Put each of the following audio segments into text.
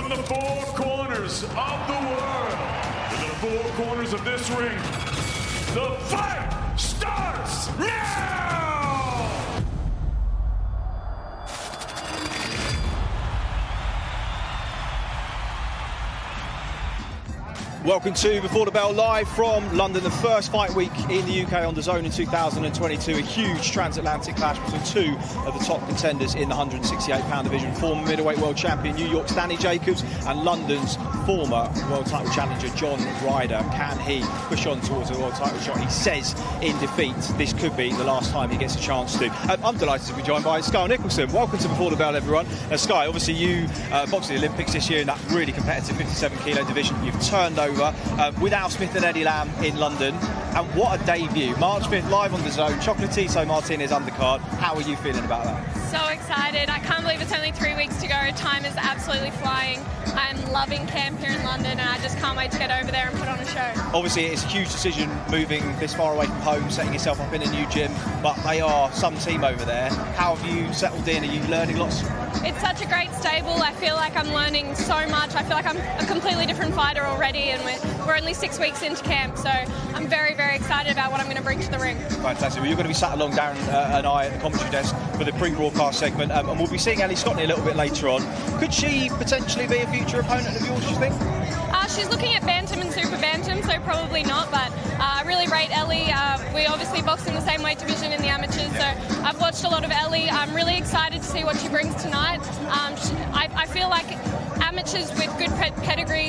From the four corners of the world, to the four corners of this ring, the fight starts now! Welcome to Before the Bell, live from London, the first fight week in the UK on DAZN in 2022. A huge transatlantic clash between two of the top contenders in the 168-pound division. Former middleweight world champion New York's Danny Jacobs and London's former world title challenger John Ryder. Can he push on towards a world title shot? He says in defeat this could be the last time he gets a chance to. I'm delighted to be joined by Skye Nicholson. Welcome to Before the Bell, everyone. Skye, obviously you boxed the Olympics this year in that really competitive 57-kilo division. You've turned over with Al Smith and Eddie Lamb in London, and what a debut. March 5th, live on DAZN, Chocolatito Martinez undercard. How are you feeling about that? So excited. I can't believe it's only 3 weeks to go. Time is absolutely flying. I'm loving camp here in London, and I just can't wait to get over there and put on a show. Obviously, it's a huge decision moving this far away from home, setting yourself up in a new gym, but they are some team over there. How have you settled in? Are you learning lots? It's such a great stable. I feel like I'm learning so much. I feel like I'm a completely different fighter already, and we're only 6 weeks into camp, so I'm very, very excited about what I'm going to bring to the ring. Fantastic. Well, you're going to be sat along Darren and I at the commentary desk for the pre-broadcast segment, and we'll be seeing Ellie Scotney a little bit later on. Could she potentially be a future opponent of yours, do you think? She's looking at bantam and super bantam, so probably not, but I really rate Ellie. We obviously box in the same weight division in the amateurs, so I've watched a lot of Ellie. I'm really excited to see what she brings tonight. I feel like amateurs with good pedigree,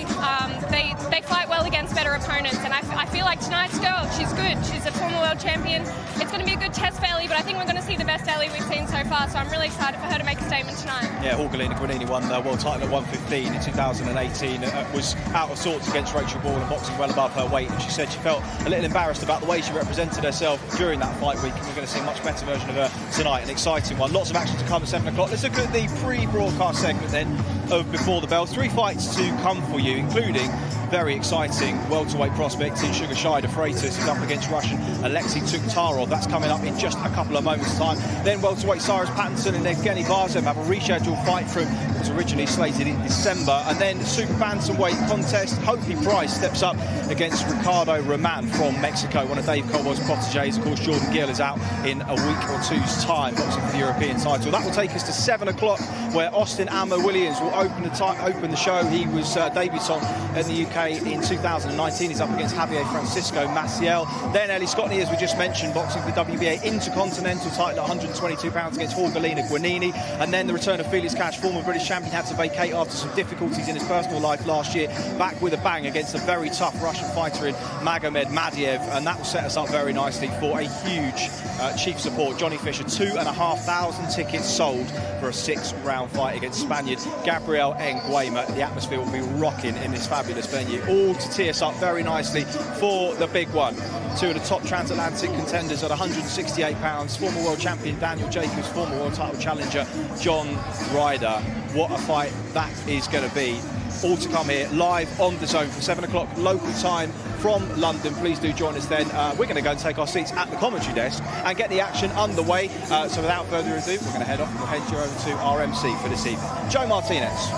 they fight well against better opponents, and I feel like tonight's girl, she's good. She's a former world champion. It's going to be a good test for Ellie, but I think we're going to see the best Ellie we've seen so far, so I'm really excited for her to make a statement tonight. Yeah, Jorgelina Guanini won the world title at 115 in 2018, was out of sorts against Rachel Ball and boxing well above her weight, and she said she felt a little embarrassed about the way she represented herself during that fight week, and we're going to see a much better version of her tonight, an exciting one. Lots of action to come at 7 o'clock. Let's look at the pre-broadcast segment then of Before the Bell. 3 fights to come for you, including very exciting welterweight prospect in Sugar Shida Freitas, who's up against Russian Alexei Tuktarov. That's coming up in just a couple of moments' time. Then welterweight Cyrus Pattinson and Evgeny Varzev have a rescheduled fight from what was originally slated in December. And then super bantamweight contest, Hopey Price steps up against Ricardo Roman from Mexico, one of Dave Colboy's proteges. Of course, Jordan Gill is out in a week or two's time, boxing for the European title. That will take us to 7 o'clock, where Austin Amma Williams will open the show. He was debutant in the UK in 2019. He's up against Javier Francisco Maciel. Then Ellie Scotney, as we just mentioned, boxing for the WBA Intercontinental title at 122 pounds against Jorgelina Guanini. And then the return of Felix Cash, former British champion, had to vacate after some difficulties in his personal life last year, back with a bang against a very tough Russian fighter in Magomed Madiev, and that will set us up very nicely for a huge chief support. Johnny Fisher, 2,500 tickets sold for a 6-round fight against Spaniard Gabriel Nguema. The atmosphere will be rocking in this fabulous venue, all to tee us up very nicely for the big one. Two of the top transatlantic contenders at 168 pounds, former world champion Daniel Jacobs, former world title challenger John Ryder. What a fight that is going to be. All to come here live on DAZN from 7 o'clock local time from London. Please do join us then. We're going to go and take our seats at the commentary desk and get the action underway. So without further ado, we're going to head off and we'll head you over to our MC for this evening, Joe Martinez.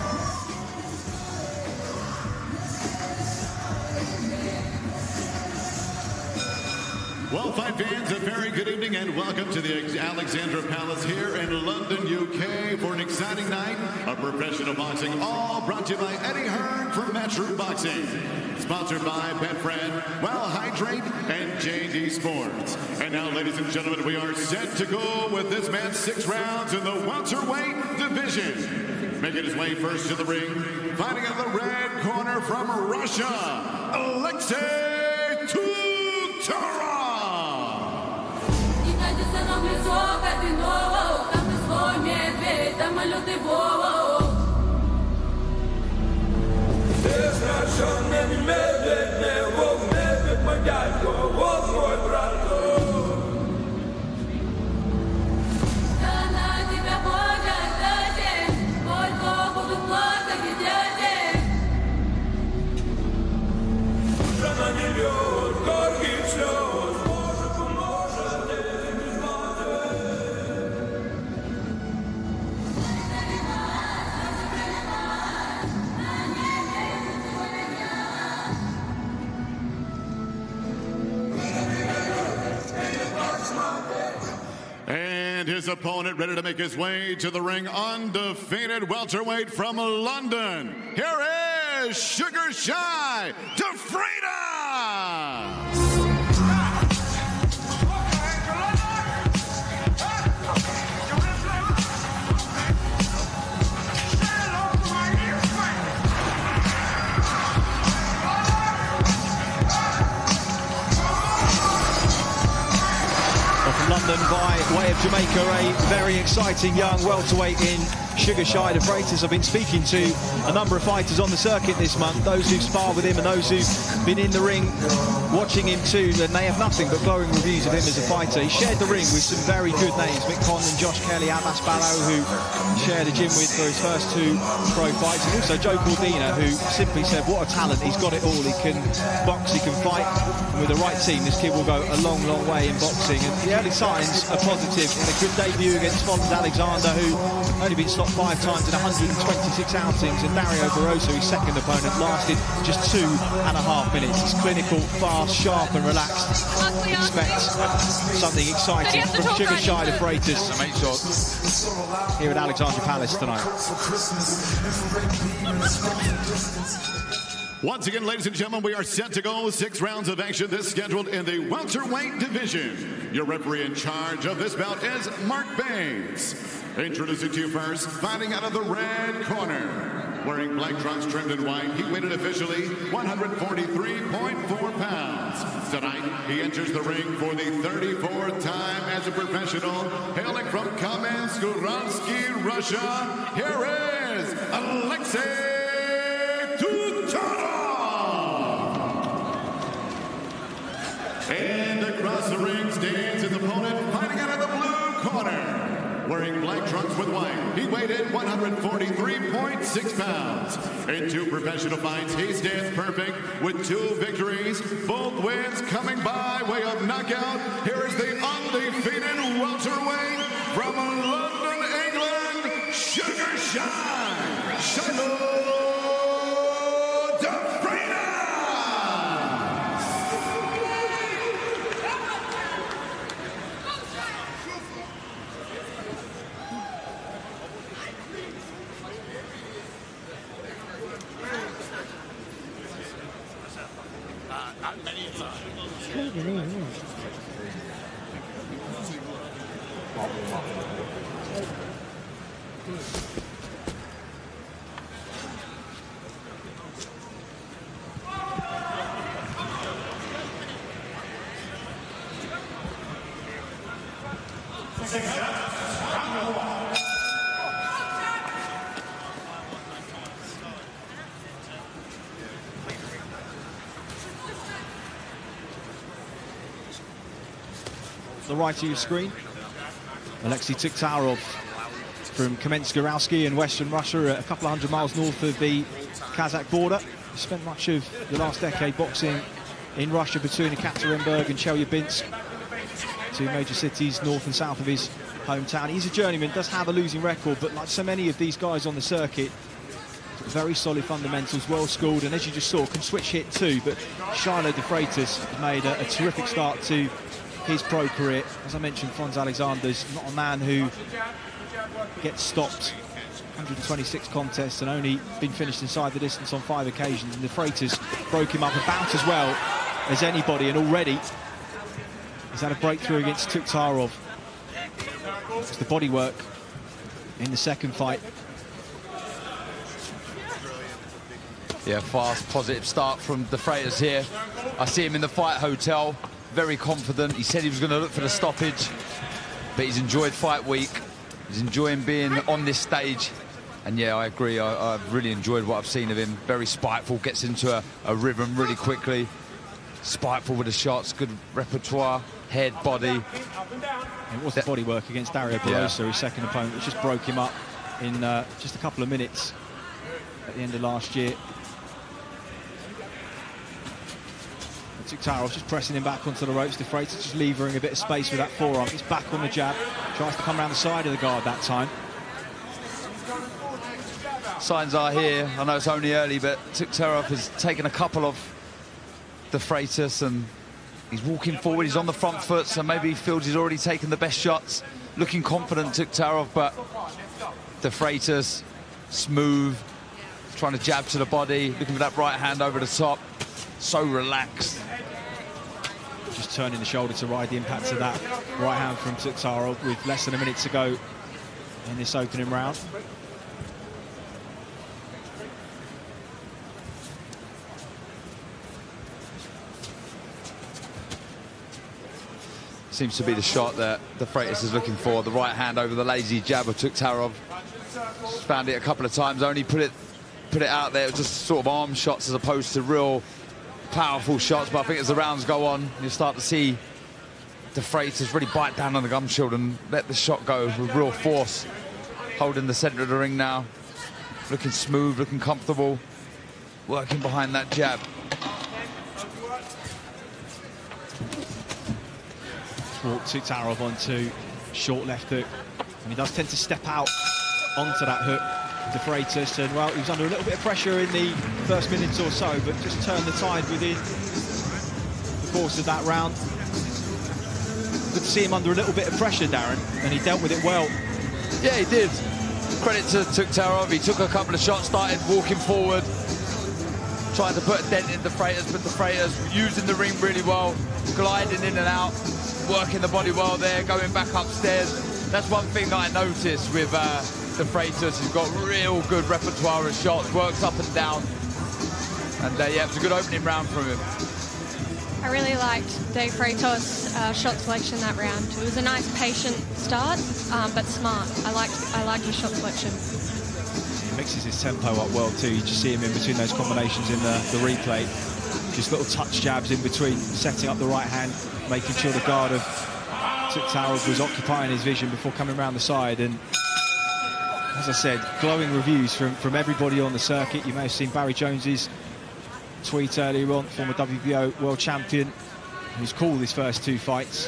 Well, fight fans, a very good evening and welcome to the Alexandra Palace here in London, UK for an exciting night of professional boxing, all brought to you by Eddie Hearn from Matchroom Boxing. Sponsored by Betfred, Well Hydrate, and JD Sports. And now, ladies and gentlemen, we are set to go with this man's 6 rounds in the welterweight division. Making his way first to the ring, fighting in the red corner from Russia, Alexei Tuktarov. And his opponent ready to make his way to the ring, undefeated welterweight from London. Here is Sugar Shy DeFreitas. London by way of Jamaica, a very exciting young welterweight in Sugar Shy DeFreitas. I've been speaking to a number of fighters on the circuit this month, those who've sparred with him and those who've been in the ring watching him too, and they have nothing but glowing reviews of him as a fighter. He shared the ring with some very good names, Mick Conlan, Josh Kelly, Abbas Barrow, who shared a gym with for his first 2 pro fights, and also Joe Cordina, who simply said what a talent, he's got it all, he can box, he can fight, and with the right team this kid will go a long, long way in boxing. And the early signs are positive. In a good debut against Fonz Alexander, who only been stopped 5 times in 126 outings, and Dario Barroso, his second opponent, lasted just 2.5 minutes. He's clinical, fast, sharp and relaxed. Expect something exciting from Sugar Shy DeFreitas here at Alexandra Palace tonight. Once again, ladies and gentlemen, we are set to go. 6 rounds of action. This scheduled in the welterweight division. Your referee in charge of this bout is Mark Baines. Introducing to you first, fighting out of the red corner, wearing black trunks trimmed in white, he weighed officially 143.4 pounds. Tonight, he enters the ring for the 34th time as a professional, hailing from Kamensk-Uralsky, Russia. Here is Alexei Tutarov. And across the ring stands his opponent, fighting out of the blue corner, wearing black trunks with white. He weighed in 143.6 pounds. In 2 professional fights, he stands perfect with 2 victories, both wins coming by way of knockout. Here is the undefeated welterweight from London, England, Sugar Shy DeFreitas. The right of your screen, Alexei Tutarov from Kamensk-Uralsky in western Russia, a couple of 100 miles north of the Kazakh border. He spent much of the last decade boxing in Russia between Ekaterinburg and Chelyabinsk, 2 major cities north and south of his hometown. He's a journeyman, does have a losing record, but like so many of these guys on the circuit, very solid fundamentals, well schooled, and as you just saw, can switch hit too. But Shy DeFreitas has made a terrific start to his pro career. As I mentioned, Fonz Alexander's not a man who gets stopped. 126 contests and only been finished inside the distance on 5 occasions. And DeFreitas broke him up about as well as anybody, and already he's had a breakthrough against Tutarov. It's the bodywork in the second fight. Yeah, fast, positive start from DeFreitas here. I see him in the fight hotel, very confident. He said he was going to look for the stoppage, but he's enjoyed fight week. He's enjoying being on this stage. And yeah, I agree. I've really enjoyed what I've seen of him. Very spiteful, gets into a rhythm really quickly. Spiteful with the shots, good repertoire, head, body. It was the body work against Dario Barroso, his second opponent, which just broke him up in just a couple of minutes at the end of last year. Tutarov just pressing him back onto the ropes. DeFreitas just levering a bit of space with that forearm. He's back on the jab. Tries to come around the side of the guard that time. Signs are here. I know it's only early, but Tutarov has taken a couple of DeFreitas and he's walking forward. He's on the front foot, so maybe he feels he's already taken the best shots. looking confident, Tuktarov, but De Freitas, smooth, trying to jab to the body, looking for that right hand over the top. So relaxed. Just turning the shoulder to ride the impact of that right hand from Tuktarov with less than a minute to go in this opening round. Seems to be the shot that De Freitas is looking for. The right hand over the lazy jab of Tuktarov. Found it a couple of times, only put it out there. It was just sort of arm shots as opposed to real powerful shots. But I think as the rounds go on, you start to see De Freitas really bite down on the gum shield and let the shot go with real force. Holding the centre of the ring now. Looking smooth, looking comfortable. Working behind that jab. Tuktarov onto short left hook, and he does tend to step out onto that hook. De Freitas, and well, he was under a little bit of pressure in the first minute or so, but just turned the tide within the course of that round. Good to see him under a little bit of pressure, Darren, and he dealt with it well. Yeah, he did. Credit to Tuktarov. He took a couple of shots, started walking forward, trying to put a dent in De Freitas, but De Freitas using the ring really well, gliding in and out, working the body well there, going back upstairs. That's one thing that I noticed with De Freitas. He's got real good repertoire of shots, works up and down. And yeah, it was a good opening round from him. I really liked De Freitas' shot selection that round. It was a nice, patient start, but smart. I liked his shot selection. He mixes his tempo up well too. You just see him in between those combinations in the replay. Just little touch jabs in between, setting up the right hand, making sure the guard of Tuktarov was occupying his vision before coming around the side. And as I said, glowing reviews from everybody on the circuit. You may have seen Barry Jones's tweet earlier on, former WBO world champion, who's called his first two fights.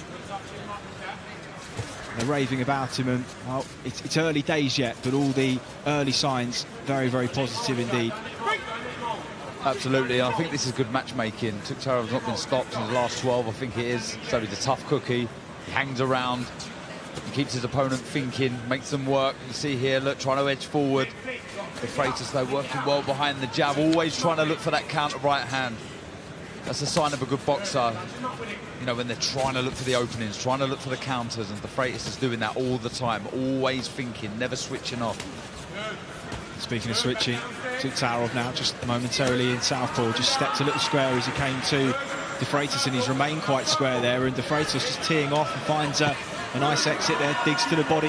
They're raving about him, and well, it's early days yet, but all the early signs very, very positive indeed. Absolutely, I think this is good matchmaking. Tuktarov's not been stopped in the last 12, I think it is. So he's a tough cookie. He hangs around, he keeps his opponent thinking, makes them work. You see here, look, trying to edge forward. De Freitas, though, working well behind the jab, always trying to look for that counter right hand. That's a sign of a good boxer. You know, when they're trying to look for the openings, trying to look for the counters, and De Freitas is doing that all the time, always thinking, never switching off. Speaking of switching, Tuktarov now just momentarily in southpaw, just stepped a little square as he came to De Freitas, and he's remained quite square there, and De Freitas just teeing off and finds a nice exit there, digs to the body.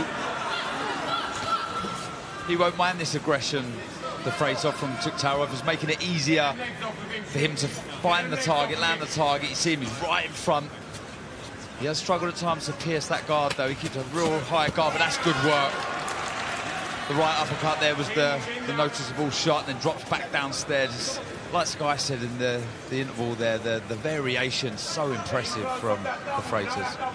He won't mind this aggression, De Freitas, from Tuktarov. Is making it easier for him to find the target, land the target. You see him, he's right in front. He has struggled at times to pierce that guard, though. He keeps a real high guard, but that's good work. The right uppercut there was the noticeable shot, and then drops back downstairs. Like Sky said in the interval there, the variation so impressive from De Freitas.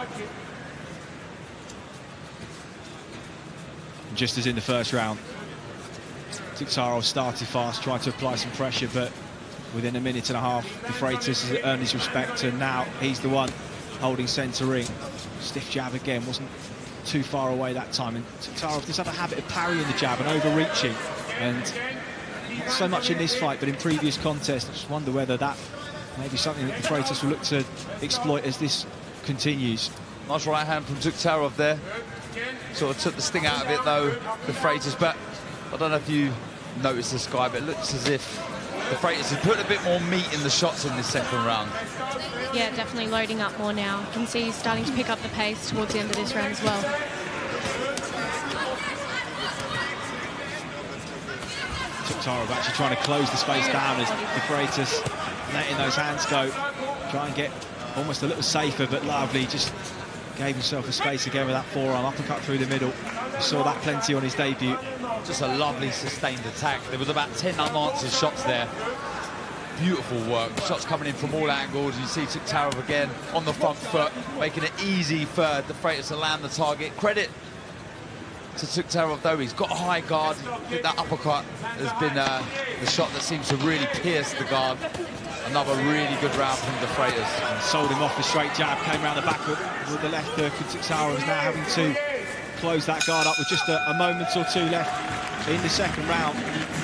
Just as in the first round, Tuktarov started fast, tried to apply some pressure, but within a minute and a half, De Freitas has earned his respect, and now he's the one holding centre ring. Stiff jab again, wasn't too far away that time, and Tuktarov does have a habit of parrying the jab and overreaching, and not so much in this fight, but in previous contests. I just wonder whether that may be something that De Freitas will look to exploit as this continues. Nice right hand from Tuktarov there. Sort of took the sting out of it, though, De Freitas, but I don't know if you noticed this guy, but it looks as if De Freitas has put a bit more meat in the shots in this second round. Yeah, definitely loading up more now. You can see he's starting to pick up the pace towards the end of this round as well. Tuktarov actually trying to close the space down as De Freitas letting those hands go. Try and get almost a little safer, but lovely. Just gave himself a space again with that forearm uppercut through the middle. We saw that plenty on his debut. Just a lovely sustained attack. There was about 10 unanswered shots there. Beautiful work. Shots coming in from all angles. You see Tuktarov again on the front foot, making it easy for De Freitas to land the target. Credit to Tuktarov, though. He's got a high guard. I think that uppercut has been the shot that seems to really pierce the guard. Another really good round from De Freitas. Sold him off the straight jab, came around the back hook, with the left hook, and Tukhtarov is now having to close that guard up with just a moment or two left in the second round.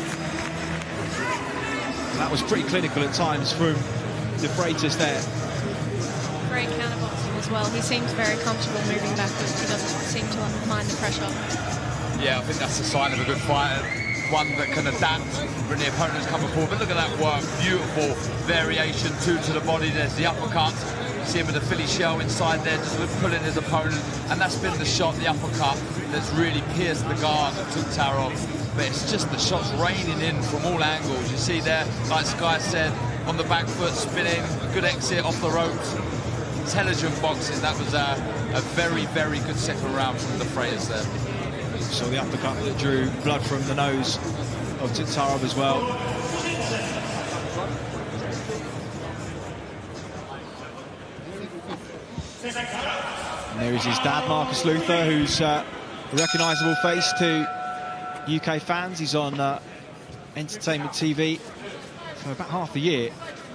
And that was pretty clinical at times from De Freitas there. Great counterboxing as well. He seems very comfortable moving backwards. He doesn't seem to mind the pressure. Yeah, I think that's a sign of a good fighter. One that can adapt when the opponent's coming forward. But look at that work. Beautiful variation, two to the body. There's the uppercut. You see him with the Philly shell inside there, just pulling his opponent. And that's been the shot, the uppercut, that's really pierced the guard of Tukhtarov. But it's just the shots raining in from all angles. You see there, like Sky said, on the back foot, spinning, good exit off the ropes. Intelligent boxing. That was a very, very good second round from De Freitas there. So the uppercut that drew blood from the nose of Tukhtarov as well. And there is his dad, Marcus Luther, who's a recognisable face to UK fans. He's on entertainment TV for about half the year.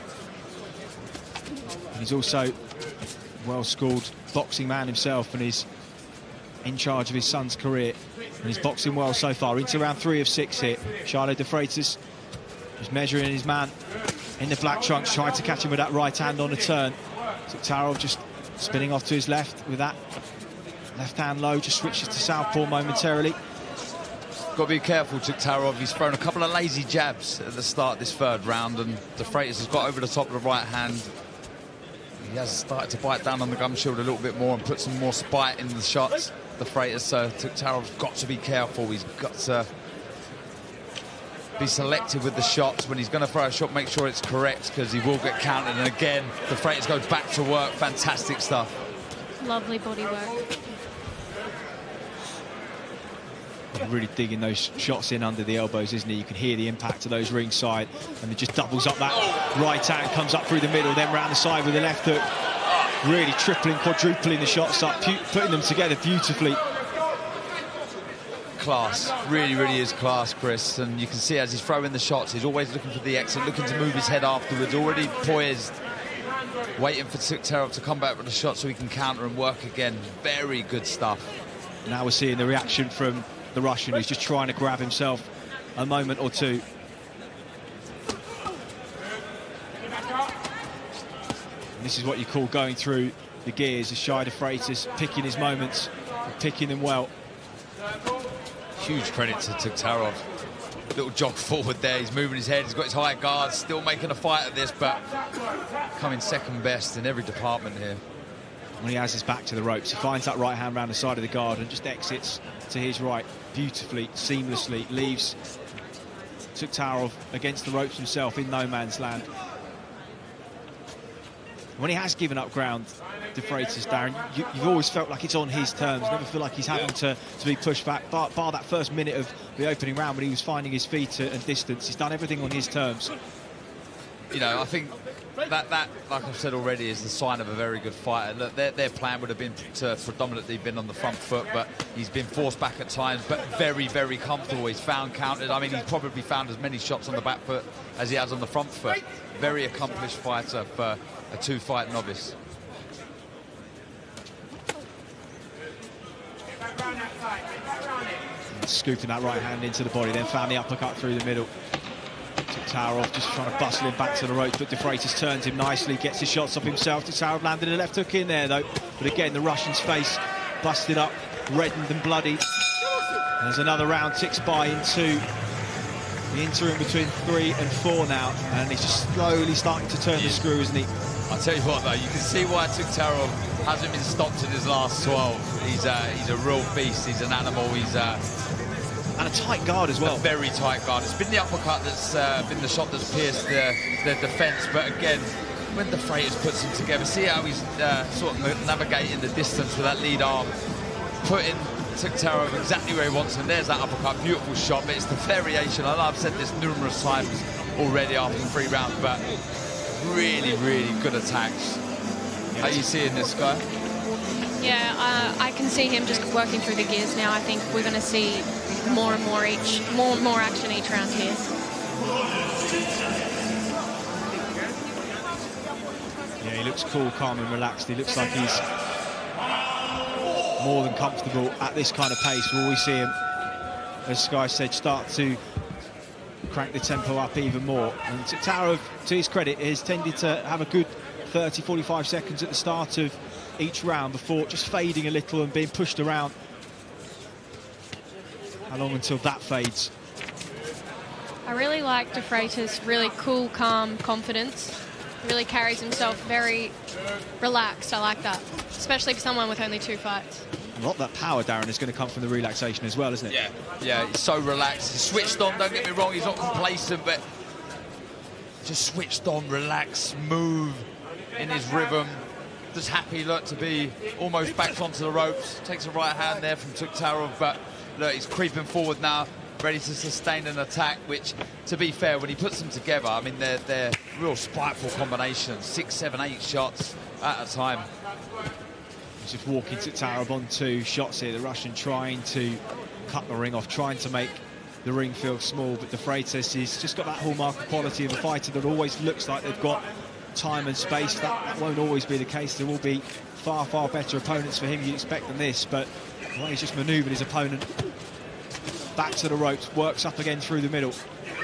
And he's also a well-schooled boxing man himself, and he's in charge of his son's career. And he's boxing well so far. Into round 3 of 6 here. Charlo De Freitas is measuring his man in the black trunks, trying to catch him with that right hand on the turn. Tukhtarov just spinning off to his left with that left hand low, just switches to southpaw momentarily. Got to be careful, Tukhtarov. He's thrown a couple of lazy jabs at the start of this third round, and De Freitas has got over the top of the right hand. He has started to bite down on the gum shield a little bit more and put some more spite in the shots. De Freitas, so Tukhtarov's got to be careful. He's got to be selective with the shots. When he's going to throw a shot, make sure it's correct, because he will get countered. And again, De Freitas goes back to work. Fantastic stuff. Lovely body work. Really digging those shots in under the elbows, isn't he? You can hear the impact of those ringside, and it just doubles up that right hand, comes up through the middle, then round the side with the left hook. Really tripling, quadrupling the shots up, putting them together beautifully. Class, really, really is class, Chris. And you can see as he's throwing the shots, he's always looking for the exit, looking to move his head afterwards, already poised, waiting for Tukhtarov to come back with a shot so he can counter and work again. Very good stuff. Now we're seeing the reaction from the Russian, who's just trying to grab himself a moment or two. And this is what you call going through the gears, as Shai De Freitas picking his moments and picking them well. Huge credit to Tukhtarov. Little jog forward there, he's moving his head, he's got his high guard, still making a fight at this, but coming second best in every department here. When he has his back to the ropes, he finds that right hand round the side of the guard and just exits to his right beautifully, seamlessly, leaves Tukhtarov against the ropes himself in no man's land. When he has given up ground, De Freitas, Darren, you've always felt like it's on his terms. Never feel like he's having to be pushed back. Bar that first minute of the opening round when he was finding his feet and distance, he's done everything on his terms. You know, I think that, like I've said already, is the sign of a very good fighter. Look, their plan would have been to predominantly been on the front foot, but he's been forced back at times, but very, very comfortable. He's found counted. I mean, he's probably found as many shots on the back foot as he has on the front foot. Very accomplished fighter for a two-fight novice. Scooping that right hand into the body, then found the uppercut through the middle. Tukhtarov just trying to bustle him back to the ropes, but De Freitas turns him nicely, gets his shots off himself. Tukhtarov landed a left hook in there, though. But again, the Russian's face busted up, reddened and bloody. There's another round ticks by into the interim between 3 and 4 now, and he's just slowly starting to turn the screw, isn't he? I'll tell you what, though, you can see why Tukhtarov hasn't been stopped in his last 12. He's a real beast. He's an animal. He's and a tight guard as well. A very tight guard. It's been the uppercut that's been the shot that's pierced their defence. But again, when De Freitas puts them together, see how he's sort of navigating the distance with that lead arm, putting Tukhtarov exactly where he wants him. There's that uppercut, beautiful shot, but it's the variation. I know I've said this numerous times already after 3 rounds, but really, really good attacks. Are you seeing this guy? Yeah, I can see him just working through the gears now. I think we're going to see more and more more action each round here. Yeah, he looks cool, calm and relaxed. He looks like he's more than comfortable at this kind of pace. Will we see him, as Sky said, start to crank the tempo up even more? And Tuktarov, to his credit, has tended to have a good 30-45 seconds at the start of each round before just fading a little and being pushed around. How long until that fades? I really like De Freitas' really cool, calm confidence. He really carries himself very relaxed. I like that, especially for someone with only 2 fights. A lot of that power, Darren, is going to come from the relaxation as well, isn't it? Yeah, he's so relaxed. He's switched on, don't get me wrong, he's not complacent, but just switched on, relaxed, smooth in his rhythm. Just happy, look, to be almost back onto the ropes. Takes a right hand there from Tuktarov, but look, he's creeping forward now, ready to sustain an attack, which, to be fair, when he puts them together, I mean, they're real spiteful combinations. 6, 7, 8 shots at a time. He's just walking Tuktarov on 2 shots here. The Russian trying to cut the ring off, trying to make the ring feel small, but De Freitas has just got that hallmark of quality of a fighter that always looks like they've got time and space. That won't always be the case. There will be far, far better opponents for him, you'd expect, than this, but well, he's just manoeuvred his opponent back to the ropes, works up again through the middle.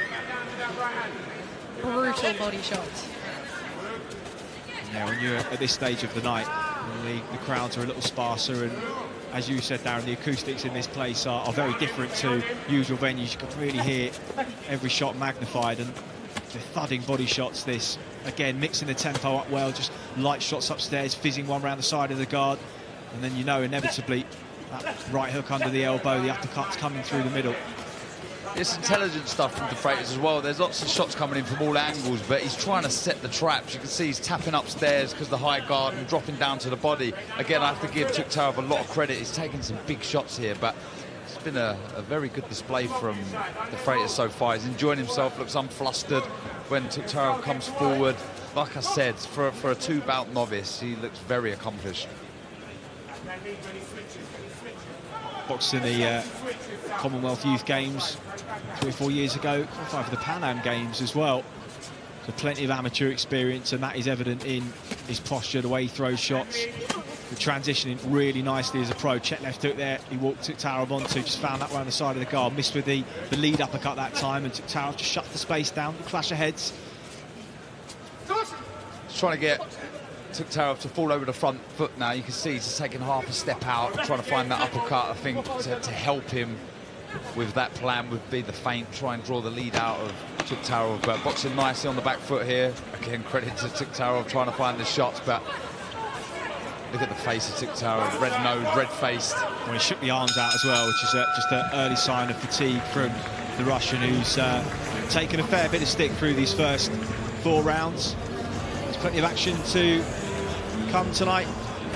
Brutal body shots. Yeah, when you're at this stage of the night, the crowds are a little sparser, and as you said, Darren, the acoustics in this place are very different to usual venues. You can really hear every shot magnified, and the thudding body shots, this, again, mixing the tempo up well, just light shots upstairs, fizzing one around the side of the guard, and then you know inevitably that right hook under the elbow, the uppercut's coming through the middle. It's intelligent stuff from De Freitas as well. There's lots of shots coming in from all angles, but he's trying to set the traps. You can see he's tapping upstairs because of the high guard and dropping down to the body. Again, I have to give Tuktarov a lot of credit. He's taken some big shots here, but it's been a very good display from De Freitas so far. He's enjoying himself, looks unflustered when Tuktarov comes forward. Like I said, for a 2-bout novice, he looks very accomplished. Boxed in the Commonwealth Youth Games 3 or 4 years ago, qualified for the Pan Am Games as well. So plenty of amateur experience, and that is evident in his posture, the way he throws shots. The transitioning really nicely as a pro. Check left hook there, he walked Tuktarov onto, just found that one on the side of the guard, missed with the lead uppercut that time, and Tuktarov just shut the space down, the clash of heads. He's trying to get Tuktarov to fall over the front foot now. You can see he's taking half a step out, trying to find that uppercut. I think to help him with that plan would be the feint, try and draw the lead out of Tuktarov, but boxing nicely on the back foot here. Again, credit to Tuktarov trying to find the shots, but look at the face of Tuktarov, red nose, red faced. Well, he shook the arms out as well, which is just an early sign of fatigue from the Russian, who's taken a fair bit of stick through these first 4 rounds. There's plenty of action to come tonight.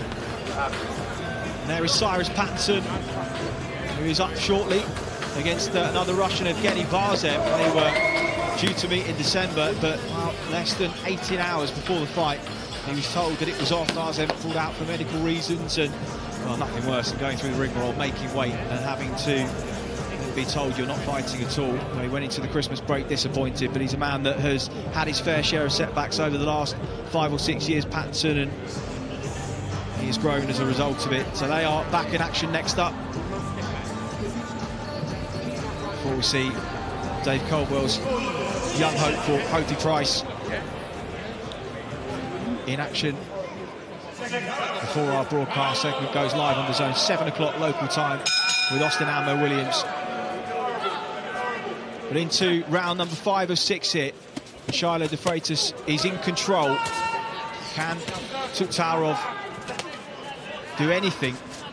And there is Cyrus Pattinson, who is up shortly against another Russian, Evgeny Varzev. They were due to meet in December, but less than 18 hours before the fight, he was told that it was off. Varzev pulled out for medical reasons, and well, nothing worse than going through the rigmarole, making weight, and having to be told you're not fighting at all. Well, he went into the Christmas break disappointed, but he's a man that has had his fair share of setbacks over the last 5 or 6 years, Pattinson, and he has grown as a result of it. So they are back in action next up. Before we see Dave Caldwell's young hopeful, Hopey Price, in action before our broadcast segment goes live on the Zone, 7 o'clock local time, with Austin Ammo Williams. But into round number 5 of 6 here, Shiloh De Freitas is in control. Can Tuktarov do anything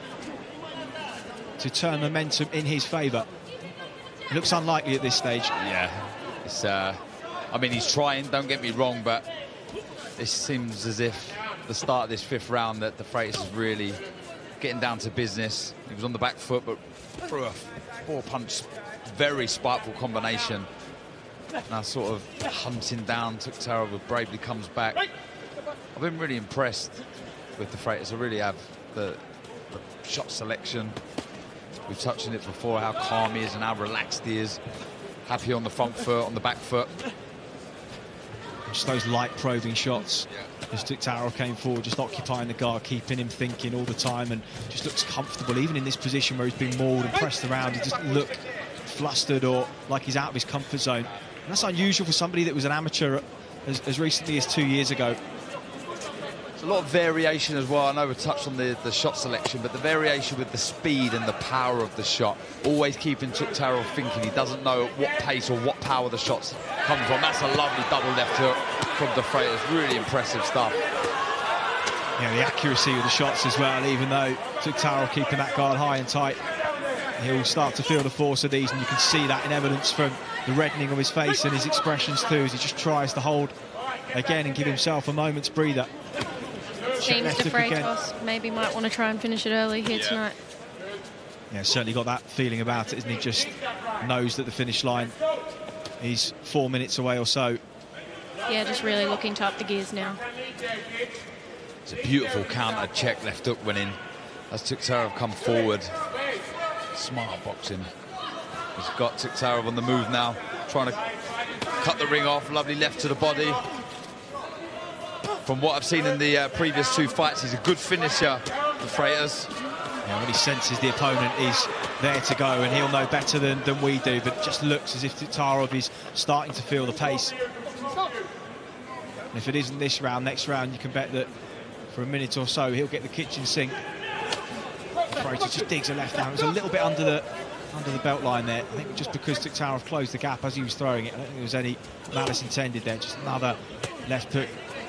to turn momentum in his favour? It looks unlikely at this stage. Yeah, it's, I mean, he's trying, don't get me wrong, but it seems as if the start of this 5th round that De Freitas is really getting down to business. He was on the back foot, but threw a 4-punch, very spiteful combination. Now sort of hunting down Tuktarov, but bravely comes back. I've been really impressed with De Freitas. I really have. The shot selection, we've touched on it before, how calm he is and how relaxed he is. Happy on the front foot, on the back foot. Just those light probing shots. As Tuktarov came forward, just occupying the guard, keeping him thinking all the time, and just looks comfortable, even in this position where he's been mauled and pressed around. He doesn't look flustered or like he's out of his comfort zone. And that's unusual for somebody that was an amateur as recently as 2 years ago. A lot of variation as well. I know we touched on the shot selection, but the variation with the speed and the power of the shot, always keeping Tuktarov thinking. He doesn't know at what pace or what power the shot's coming from. That's a lovely double left hook from De Freitas. Really impressive stuff. Yeah, the accuracy of the shots as well, even though Tuktarov keeping that guard high and tight, he'll start to feel the force of these, and you can see that in evidence from the reddening of his face and his expressions too, as he just tries to hold again and give himself a moment's breather. Seems De Freitas maybe might want to try and finish it early here tonight. Yeah, certainly got that feeling about it, isn't he? Just knows that the finish line is 4 minutes away or so. Yeah, just really looking to up the gears now. It's a beautiful counter check left hook went in as Tuktarov come forward. Smart boxing. He's got Tuktarov on the move now, trying to cut the ring off. Lovely left to the body. From what I've seen in the previous 2 fights, he's a good finisher, De Freitas. Yeah, when he senses the opponent is there to go, and he'll know better than we do, but it just looks as if Tuktarov is starting to feel the pace. And if it isn't this round, next round, you can bet that for a minute or so he'll get the kitchen sink. De Freitas just digs a left hand. It was a little bit under the belt line there. I think just because Tuktarov closed the gap as he was throwing it, I don't think there was any malice intended there. Just another left hook.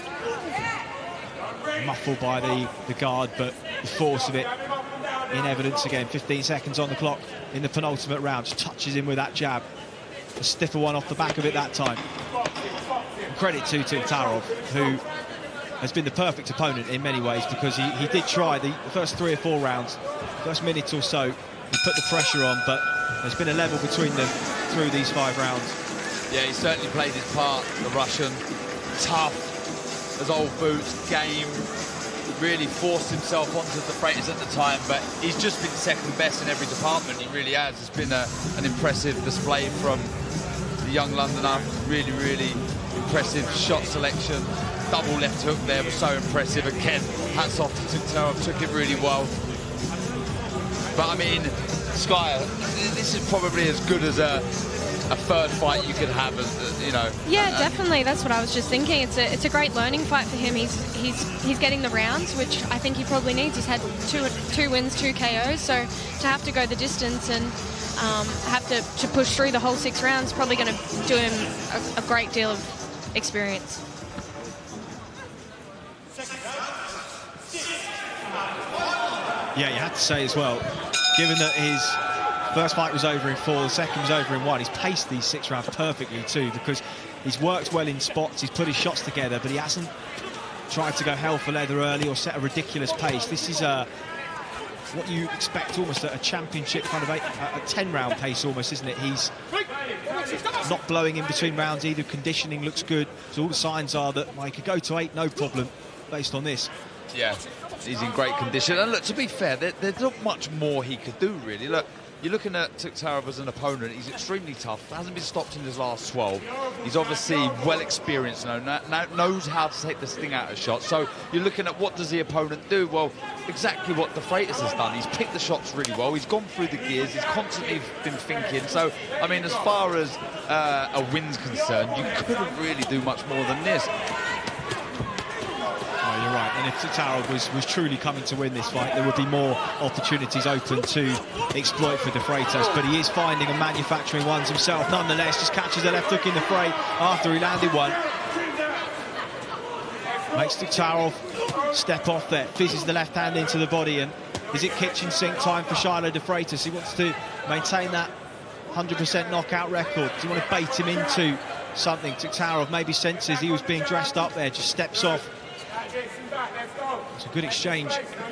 Muffled by the guard, but the force of it in evidence again. 15 seconds on the clock in the penultimate round. Just touches him with that jab. A stiffer one off the back of it that time. And credit to Tuktarov, who has been the perfect opponent in many ways, because he did try the first 3 or 4 rounds, first minute or so, he put the pressure on, but there's been a level between them through these 5 rounds. Yeah, he certainly played his part, the Russian. Tough as old boots, game, really forced himself onto De Freitas at the time, but he's just been second best in every department. He really has. It's been an impressive display from the young Londoner. Really, really impressive shot selection. Double left hook there was so impressive. Again, hats off to Tuktarov, took it really well. But I mean, Sky, this is probably as good as a third fight you could have, you know. Yeah, definitely. That's what I was just thinking. It's a great learning fight for him. He's getting the rounds, which I think he probably needs. He's had two wins, 2 KOs, so to have to go the distance and have to push through the whole 6 rounds, probably going to do him a great deal of experience. Yeah, you have to say as well, given that his first fight was over in 4, the second was over in 1, he's paced these 6 rounds perfectly too, because he's worked well in spots, he's put his shots together, but he hasn't tried to go hell for leather early or set a ridiculous pace. This is what you expect, almost a championship kind of a 10-round pace almost, isn't it? He's not blowing in between rounds either. Conditioning looks good, so all the signs are that he could go to 8 no problem based on this. Yeah, he's in great condition. And look, to be fair, there's not much more he could do, really. Look, you're looking at Tuktarov as an opponent. He's extremely tough, hasn't been stopped in his last 12. He's obviously well experienced now, knows how to take the sting out of shots. So you're looking at what does the opponent do? Well, exactly what De Freitas has done. He's picked the shots really well. He's gone through the gears. He's constantly been thinking. So, I mean, as far as a win's concerned, you couldn't really do much more than this. You're right, and if Tuktarov was truly coming to win this fight, there would be more opportunities open to exploit for De Freitas, but he is finding and manufacturing ones himself nonetheless. Just catches a left hook in the fray after he landed one. Makes Tuktarov step off there, fizzes the left hand into the body, and is it kitchen sink time for Shiloh De Freitas? He wants to maintain that 100% knockout record. Does he want to bait him into something? Tuktarov maybe senses he was being dressed up there, just steps off. It's a good exchange.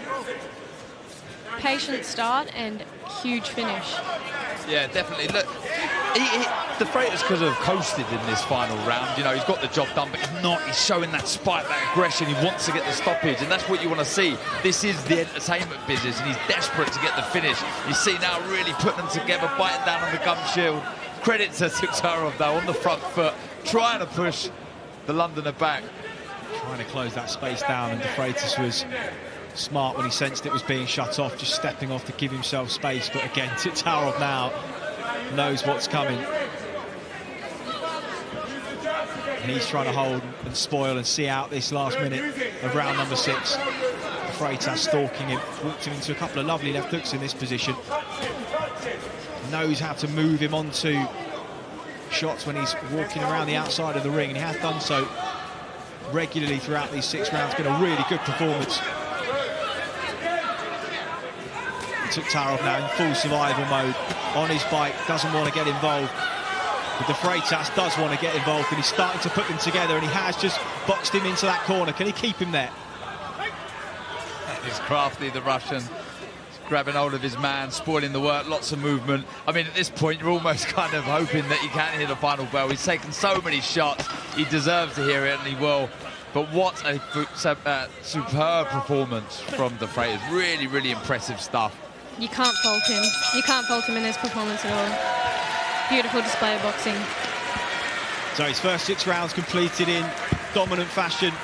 Patient start and huge finish. Yeah, definitely. Look, De Freitas could have coasted in this final round. You know, he's got the job done, but he's not. He's showing that spite, that aggression. He wants to get the stoppage, and that's what you want to see. This is the entertainment business, and he's desperate to get the finish. You see now really putting them together, biting down on the gum shield. Credit to Tuktarov, though, on the front foot, trying to push the Londoner back. Trying to close that space down, and De Freitas was smart when he sensed it was being shut off, just stepping off to give himself space. But again, Tuktarov now knows what's coming. And he's trying to hold and spoil and see out this last minute of round number 6. De Freitas stalking him, walked him into a couple of lovely left hooks in this position. Knows how to move him onto shots when he's walking around the outside of the ring, and he has done so regularly throughout these 6 rounds. Been a really good performance. Tuktarov now in full survival mode on his bike, doesn't want to get involved. But De Freitas does want to get involved, and he's starting to put them together, and he has just boxed him into that corner. Can he keep him there? He's crafty, the Russian. He's grabbing hold of his man, spoiling the work, lots of movement. I mean, at this point, you're almost kind of hoping that he can't hear the final bell. He's taken so many shots. He deserves to hear it, and he will. But what a superb performance from De Freitas. Really, really impressive stuff. You can't fault him. You can't fault him in his performance at all. Beautiful display of boxing. So his first 6 rounds completed in dominant fashion.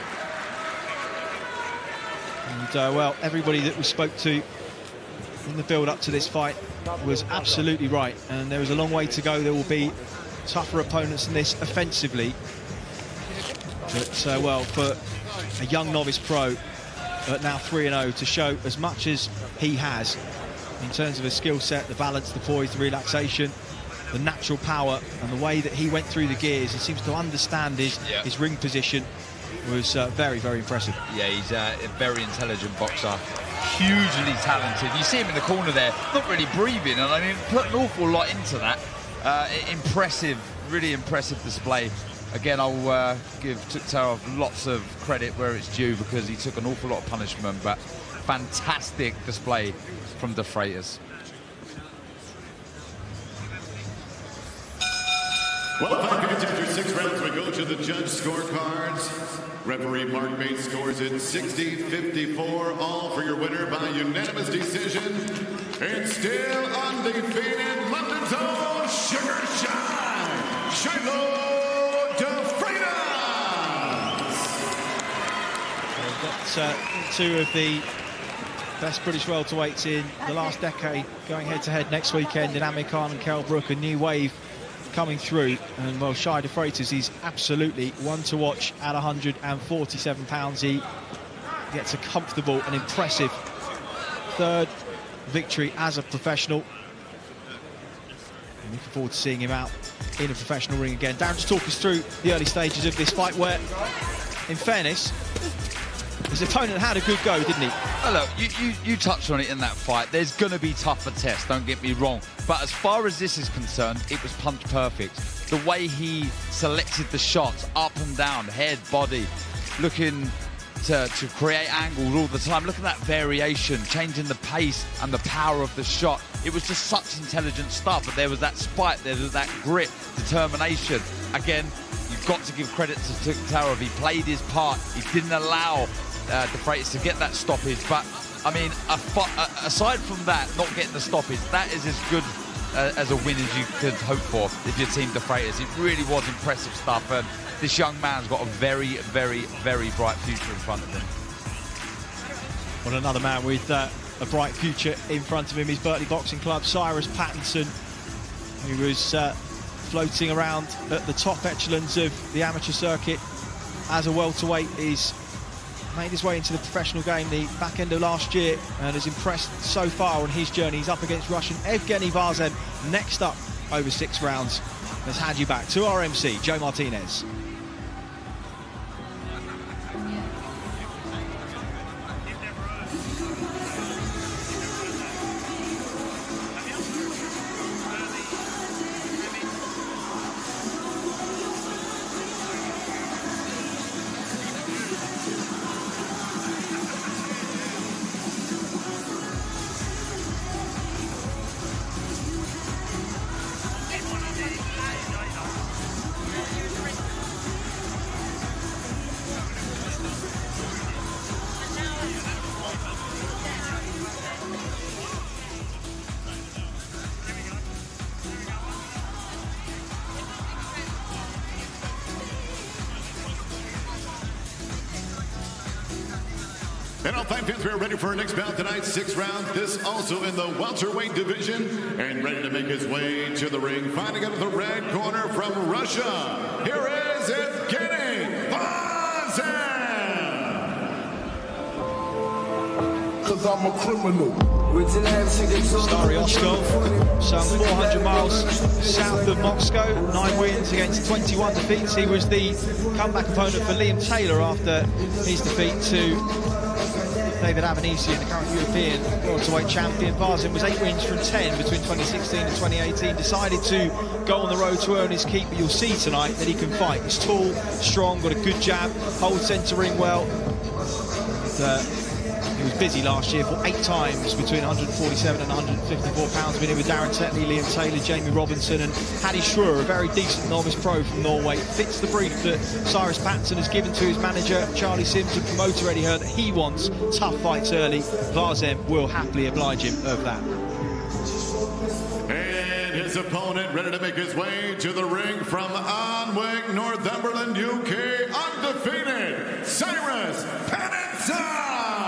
And, well, everybody that we spoke to in the build-up to this fight was absolutely right. And there is a long way to go. There will be tougher opponents than this offensively. But, well, for a young novice pro, but now 3-0, to show as much as he has in terms of his skill set, the balance, the poise, the relaxation, the natural power, and the way that he went through the gears, he seems to understand his ring position, was very, very impressive. Yeah, he's a very intelligent boxer, hugely talented. You see him in the corner there, not really breathing, and I mean, put an awful lot into that. Impressive, really impressive display. Again, I'll give Tuktarov lots of credit where it's due, because he took an awful lot of punishment, but fantastic display from De Freitas. Well, 5 minutes after 6 rounds, we go to the judge scorecards. Referee Mark Bates scores it 60-54, all for your winner by unanimous decision. It's still undefeated, London's own Sugar Shine, Shiloh De Freitas. We've got 2 of the best British welterweights in the last decade going head-to-head next weekend in Amir Khan and Kell Brook. A new wave coming through, and well, Shai De Freitas is absolutely one to watch at 147 pounds. He gets a comfortable and impressive 3rd victory as a professional. I'm looking forward to seeing him out in a professional ring again. Darren, just talk us through the early stages of this fight, where, in fairness, his opponent had a good go, didn't he? Well, look, you touched on it in that fight. There's going to be tougher tests, don't get me wrong. But as far as this is concerned, it was punch perfect. The way he selected the shots, up and down, head, body, looking to create angles all the time. Look at that variation, changing the pace and the power of the shot. It was just such intelligent stuff. But there was that spite, there was that grit, determination. Again, you've got to give credit to Tuktarov. He played his part. He didn't allow De Freitas to get that stoppage, but I mean, aside from that, not getting the stoppage, that is as good as a win as you could hope for if you're Team De Freitas. It really was impressive stuff, and this young man's got a very, very, very bright future in front of him. Well, another man with a bright future in front of him is Berkeley Boxing Club Cyrus Pattinson, who was floating around at the top echelons of the amateur circuit as a welterweight. He's made his way into the professional game the back end of last year and has impressed so far on his journey. He's up against Russian Evgeny Varzem next up over 6 rounds. Let's hand you back to our MC, Joe Martinez. And all 5 fans, we are ready for our next bout tonight. 6 rounds. This also in the welterweight division. And ready to make his way to the ring. Fighting out of the red corner from Russia. Here is Evgeny Vazev. Cause I'm a criminal. Stary Oskov, some 400 miles south of Moscow, 9 wins against 21 defeats. He was the comeback opponent for Liam Taylor after his defeat to David Avanesian, the current European welterweight champion. Vazev was 8 wins from 10 between 2016 and 2018. Decided to go on the road to earn his keep, but you'll see tonight that he can fight. He's tall, strong, got a good jab, holds centering well. He was busy last year, fought 8 times between 147 and 154 pounds, winning with Darren Tetley, Liam Taylor, Jamie Robinson and Paddy Schroer, a very decent novice pro from Norway. Fits the brief that Cyrus Patterson has given to his manager, Charlie Sims, and promoter Eddie Hearn, that he wants tough fights early. Vazev will happily oblige him of that. And his opponent ready to make his way to the ring from Alnwick, Northumberland, UK, undefeated, Cyrus Patterson.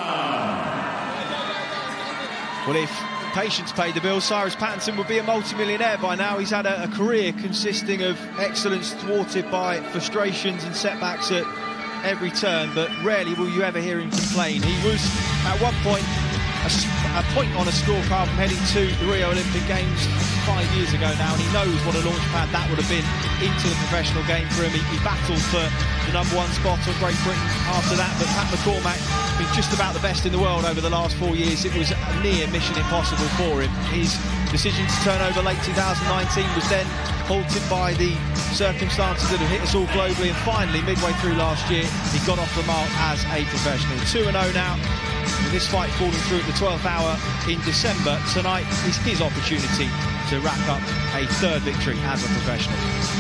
Well, if patience paid the bills, Cyrus Patterson would be a multi-millionaire by now. He's had a career consisting of excellence thwarted by frustrations and setbacks at every turn, but rarely will you ever hear him complain. He was, at one point, a point on a scorecard from heading to the Rio Olympic Games 5 years ago now, and he knows what a launch pad that would have been into the professional game for him. He battled for the #1 spot of Great Britain after that, but Pat McCormack been just about the best in the world over the last 4 years. It was a near mission impossible for him. His decision to turn over late 2019 was then halted by the circumstances that have hit us all globally, and finally, midway through last year, he got off the mark as a professional. 2-0 now. With this fight falling through at the 12th hour in December, tonight is his opportunity to rack up a 3rd victory as a professional.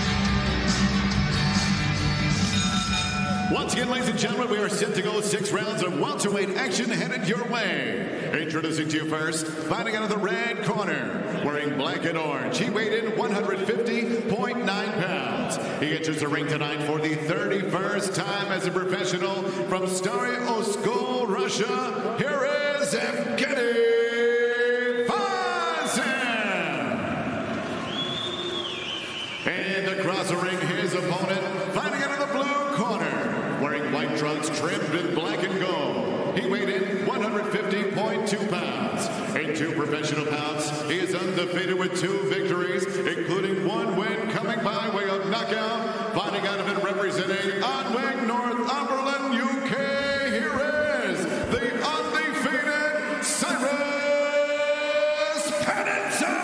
Once again, ladies and gentlemen, we are set to go 6 rounds of welterweight action headed your way. Introducing to you first, fighting out of the red corner, wearing black and orange. He weighed in 150.9 pounds. He enters the ring tonight for the 31st time as a professional from Stary Oskol, Russia. Here is Evgeny Vazev. And across the ring, his opponent, fighting out of the blue corner, wearing white trunks trimmed with black and gold. He weighed in 150.2 pounds. In 2 professional bouts, he is undefeated with 2 victories, including 1 win coming by way of knockout. Fighting out of it, representing Alnwick, Northumberland, UK. Here is the undefeated Cyrus Patterson.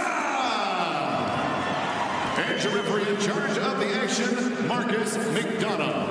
And your referee in charge of the action, Marcus McDonough.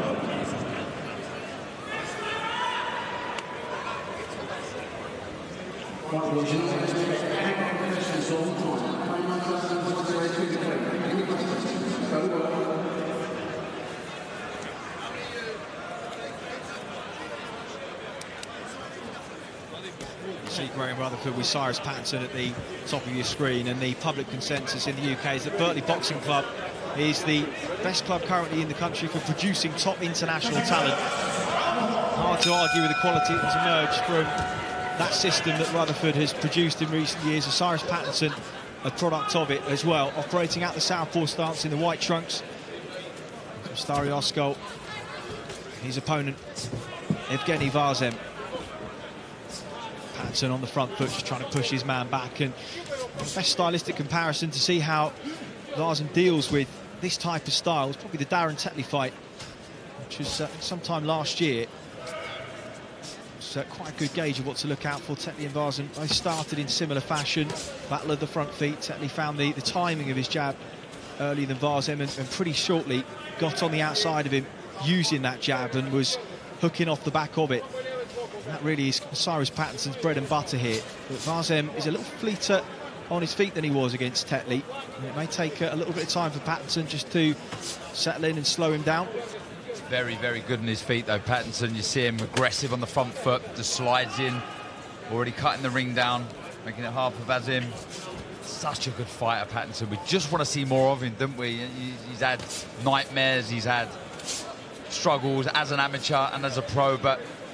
See Graham Rutherford with Cyrus Patterson at the top of your screen, and the public consensus in the UK is that Birtley Boxing Club is the best club currently in the country for producing top international talent. Hard to argue with the quality that's emerged from that system that Rutherford has produced in recent years. And Cyrus Patterson, a product of it as well, operating out the southpaw stance in the white trunks from Stary Oskol. His opponent, Evgeny Vazev. Patterson on the front foot, just trying to push his man back, and best stylistic comparison to see how Vazev deals with this type of style is probably the Darren Tetley fight, which was sometime last year. It's quite a good gauge of what to look out for. Tetley and Vazev both started in similar fashion, battle of the front feet. Tetley found the timing of his jab earlier than Vazev, and pretty shortly got on the outside of him using that jab and was hooking off the back of it. And that really is Cyrus Patterson's bread and butter here. But Vazev is a little fleeter on his feet than he was against Tetley. And it may take a little bit of time for Patterson just to settle in and slow him down. Very, very good on his feet, though, Patterson. You see him aggressive on the front foot, just slides in, already cutting the ring down, making it hard for Vazev. Such a good fighter, Patterson. We just want to see more of him, don't we? He's had nightmares, he's had struggles as an amateur and as a pro, but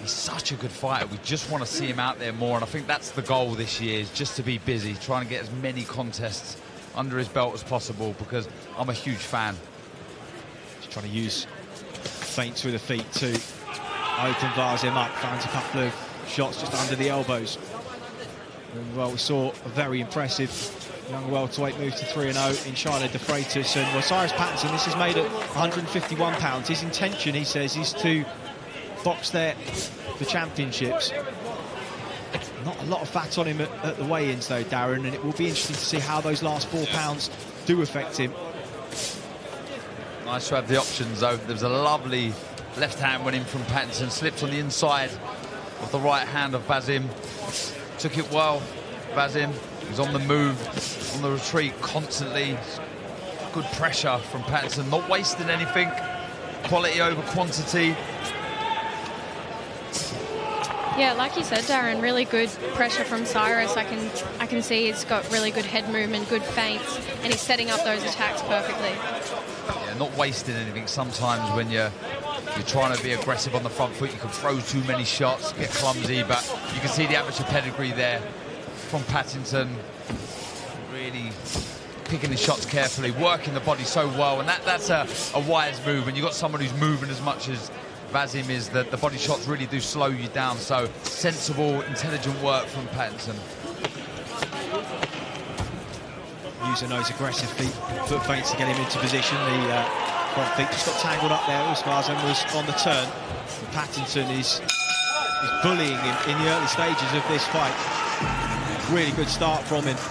He's such a good fighter. We just want to see him out there more, and I think that's the goal this year, is just to be busy, trying to get as many contests under his belt as possible, because I'm a huge fan. He's trying to use feints with the feet to open Vasym up. Finds a couple of shots just under the elbows. And, well, we saw a very impressive young welterweight move to 3-0 in Shiloh De Freitas. And, well, Cyrus Pattinson, this is made at 151 pounds. His intention, he says, is to box there for championships. Not a lot of fat on him at the weigh-ins, though, Darren, and it will be interesting to see how those last 4 pounds do affect him. Nice to have the options, though. There was a lovely left hand went in from Pattinson, slipped on the inside of the right hand of Vasym. Took it well. Vasym was on the move, on the retreat constantly. Good pressure from Pattinson, not wasting anything. Quality over quantity. Yeah, like you said, Darren, really good pressure from Cyrus. I can see he's got really good head movement, good feints, and he's setting up those attacks perfectly. Yeah, not wasting anything. Sometimes when you're trying to be aggressive on the front foot, you can throw too many shots, get clumsy, but you can see the amateur pedigree there from Pattinson. Really picking his shots carefully, working the body so well, and that's a wise move. When you've got someone who's moving as much as Vasym is, that the body shots really do slow you down. So sensible, intelligent work from Pattinson. Using those aggressive foot feints to get him into position. The front feet just got tangled up there as Vasym was on the turn. And Pattinson is bullying him in the early stages of this fight. Really good start from him.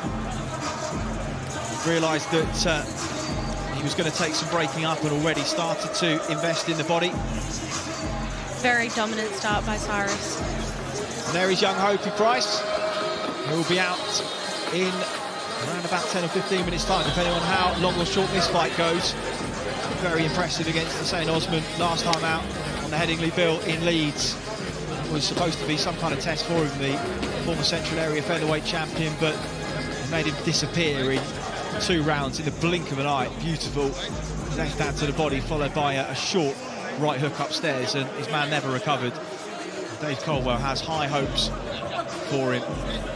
Realised that he was going to take some breaking up and already started to invest in the body. Very dominant start by Cyrus. And there is young Hopey Price, who will be out in around about 10 or 15 minutes time, depending on how long or short this fight goes. Very impressive against Hussein Osman last time out on the Headingley Bill in Leeds. It was supposed to be some kind of test for him, the former Central Area Featherweight champion, but he made him disappear in 2 rounds in the blink of an eye. Beautiful left hand to the body, followed by a short right hook upstairs, and his man never recovered. Dave Coldwell has high hopes for him.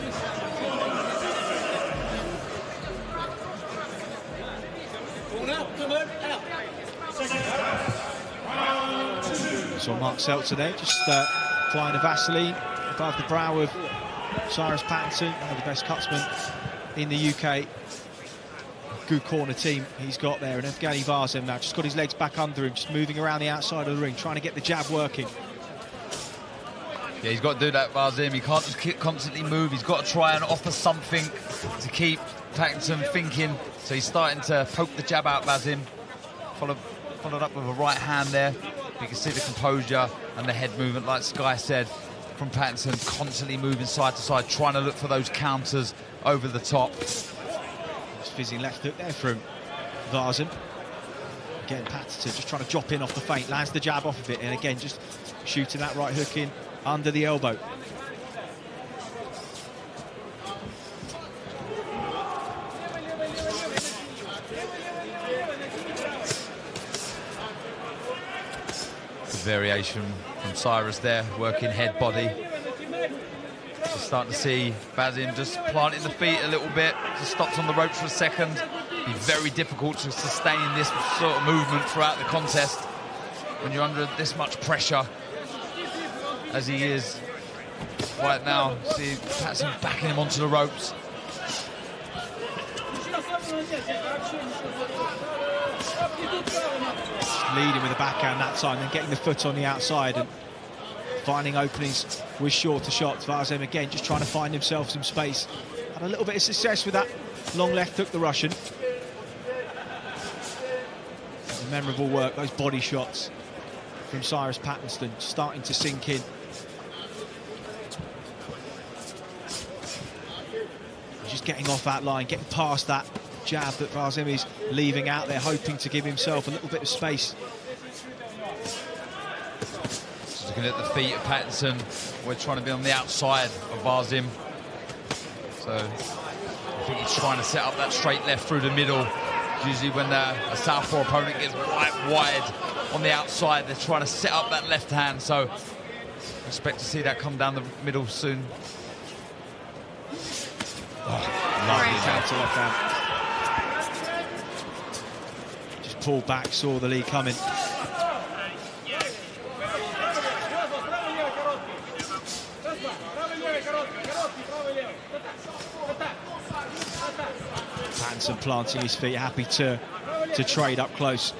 So Mark Seltzer there, just applying a Vaseline above the brow of Cyrus Pattinson, one of the best cutsmen in the UK. Good corner team he's got there, and Evgeny Vasym now just got his legs back under him, just moving around the outside of the ring, trying to get the jab working. Yeah, he's got to do that, Vasym. He can't just constantly move. He's got to try and offer something to keep Pattinson thinking. So he's starting to poke the jab out, Vasym. Followed up with a right hand there. You can see the composure and the head movement, like Sky said, from Pattinson, constantly moving side to side, trying to look for those counters over the top. Fizzing left hook there from Vasym. Again, Pattinson just trying to drop in off the feint, lands the jab off of it, and again just shooting that right hook in under the elbow. Good variation from Cyrus there, working head, body. Just starting to see Vasym just planting the feet a little bit, just stops on the ropes for a second. Be very difficult to sustain this sort of movement throughout the contest when you're under this much pressure as he is right now. See Pattinson backing him onto the ropes. Leading with the backhand that time, then getting the foot on the outside and finding openings with shorter shots. Vasym again just trying to find himself some space. Had a little bit of success with that long left hook, the Russian. Memorable work, those body shots from Cyrus Pattinson starting to sink in. Just getting off that line, getting past that jab that Vasym is leaving out there, hoping to give himself a little bit of space. Just looking at the feet of Pattinson, we're trying to be on the outside of Vasym. So I think he's trying to set up that straight left through the middle. Usually when a southpaw opponent gets wide on the outside, they're trying to set up that left hand. So Expect to see that come down the middle soon. Lovely counter left hand. Just pulled back, saw the lead coming. Pattinson planting his feet, happy to trade up close.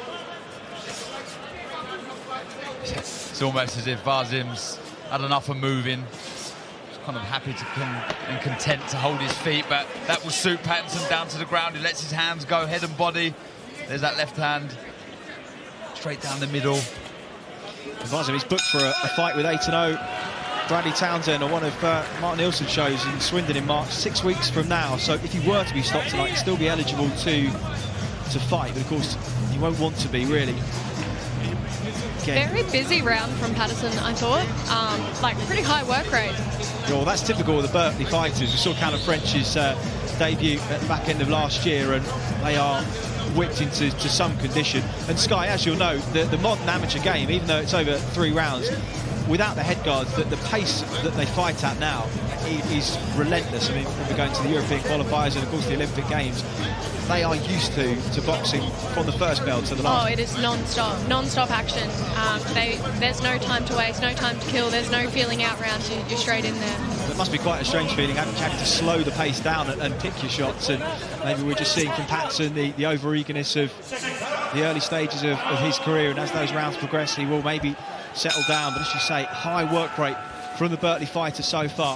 It's almost as if Vasim's had enough of moving. He's kind of happy and content to hold his feet, but that will suit Pattinson down to the ground. He lets his hands go, head and body. There's that left hand, straight down the middle. Vasim is booked for a fight with 8-0. Bradley Townsend on one of Martin Nielsen's shows in Swindon in March, 6 weeks from now. So if you were to be stopped tonight, you'd still be eligible to fight. But of course, you won't want to be, really. Again. Very busy round from Patterson, I thought. Like, pretty high work rate. Well, that's typical of the Berkeley fighters. We saw Callum French's debut at the back end of last year, and they are whipped into some condition. And Sky, as you'll know, the modern amateur game, even though it's over 3 rounds, without the head guards, the pace that they fight at now is relentless. I mean, when we're going to the European qualifiers and, of course, the Olympic Games, they are used to boxing from the first bell to the last. Oh, it is non-stop action. There's no time to waste, no time to kill. There's no feeling out rounds. You're straight in there. It must be quite a strange feeling having to slow the pace down and pick your shots. And maybe we're just seeing from Patterson the over-eagerness of the early stages of his career. And as those rounds progress, he will maybe settle down. But as you say, high work rate from the Berkeley fighter so far.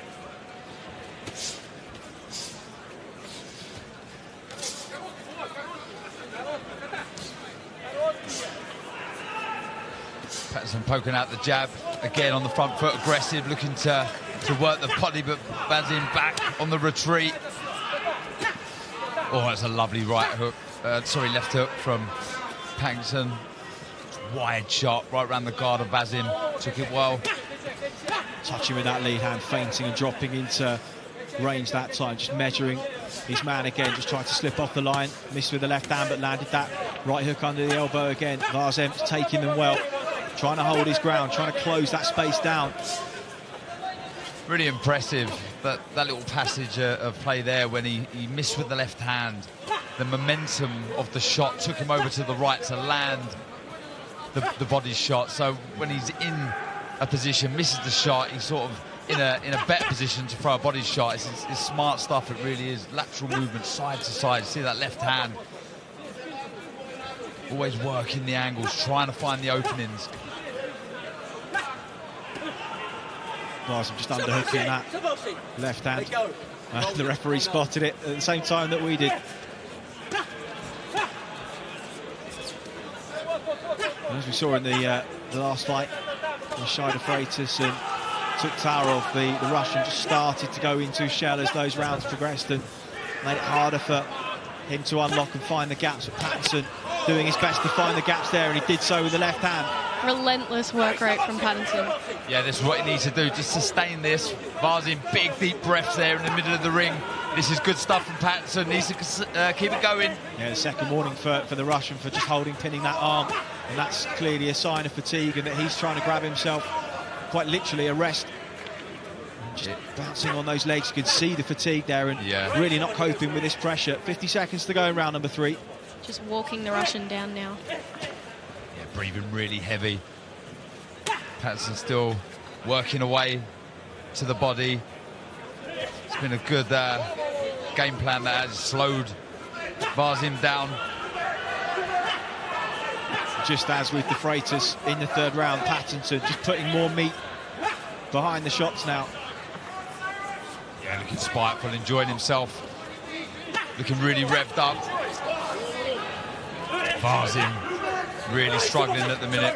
Patterson poking out the jab again on the front foot, aggressive, looking to work the body, but Vasim back on the retreat. Oh, that's a lovely left hook from Patterson. Wide shot right around the guard of Vasim. Took it well. Touching with that lead hand, feinting and dropping into range that time, just measuring his man again, just tried to slip off the line, missed with the left hand, but landed that right hook under the elbow again. Vasim's taking them well, trying to hold his ground, trying to close that space down. Really impressive, that little passage of play there when he missed with the left hand. The momentum of the shot took him over to the right to land the body shot. So when he's in a position, misses the shot, he's sort of in a better position to throw a body shot. It's smart stuff, it really is. Lateral movement, side to side. See that left hand. Always working the angles, trying to find the openings. Vasim just underhooking that left hand. The referee spotted it at the same time that we did. And as we saw in the last fight, Shida Freitas and Tuktarov, the Russian, just started to go into shell as those rounds progressed and made it harder for him to unlock and find the gaps. But Pattinson doing his best to find the gaps there, and he did so with the left hand. Relentless work rate from Pattinson. Yeah, this is what he needs to do, just sustain this. Vasim, big, deep breaths there in the middle of the ring. This is good stuff from Pattinson, needs to keep it going. Yeah, the second warning for the Russian for just pinning that arm. And that's clearly a sign of fatigue and that he's trying to grab himself, quite literally, a rest. And just bouncing on those legs, you can see the fatigue there and really not coping with this pressure. 50 seconds to go in round number 3. Just walking the Russian down now. Yeah, breathing really heavy. Pattinson still working away to the body. It's been a good game plan that has slowed Vasim down. Just as with the Freitas in the third round, Pattinson just putting more meat behind the shots now. Yeah, looking spiteful, enjoying himself. Looking really revved up. Vasim really struggling at the minute.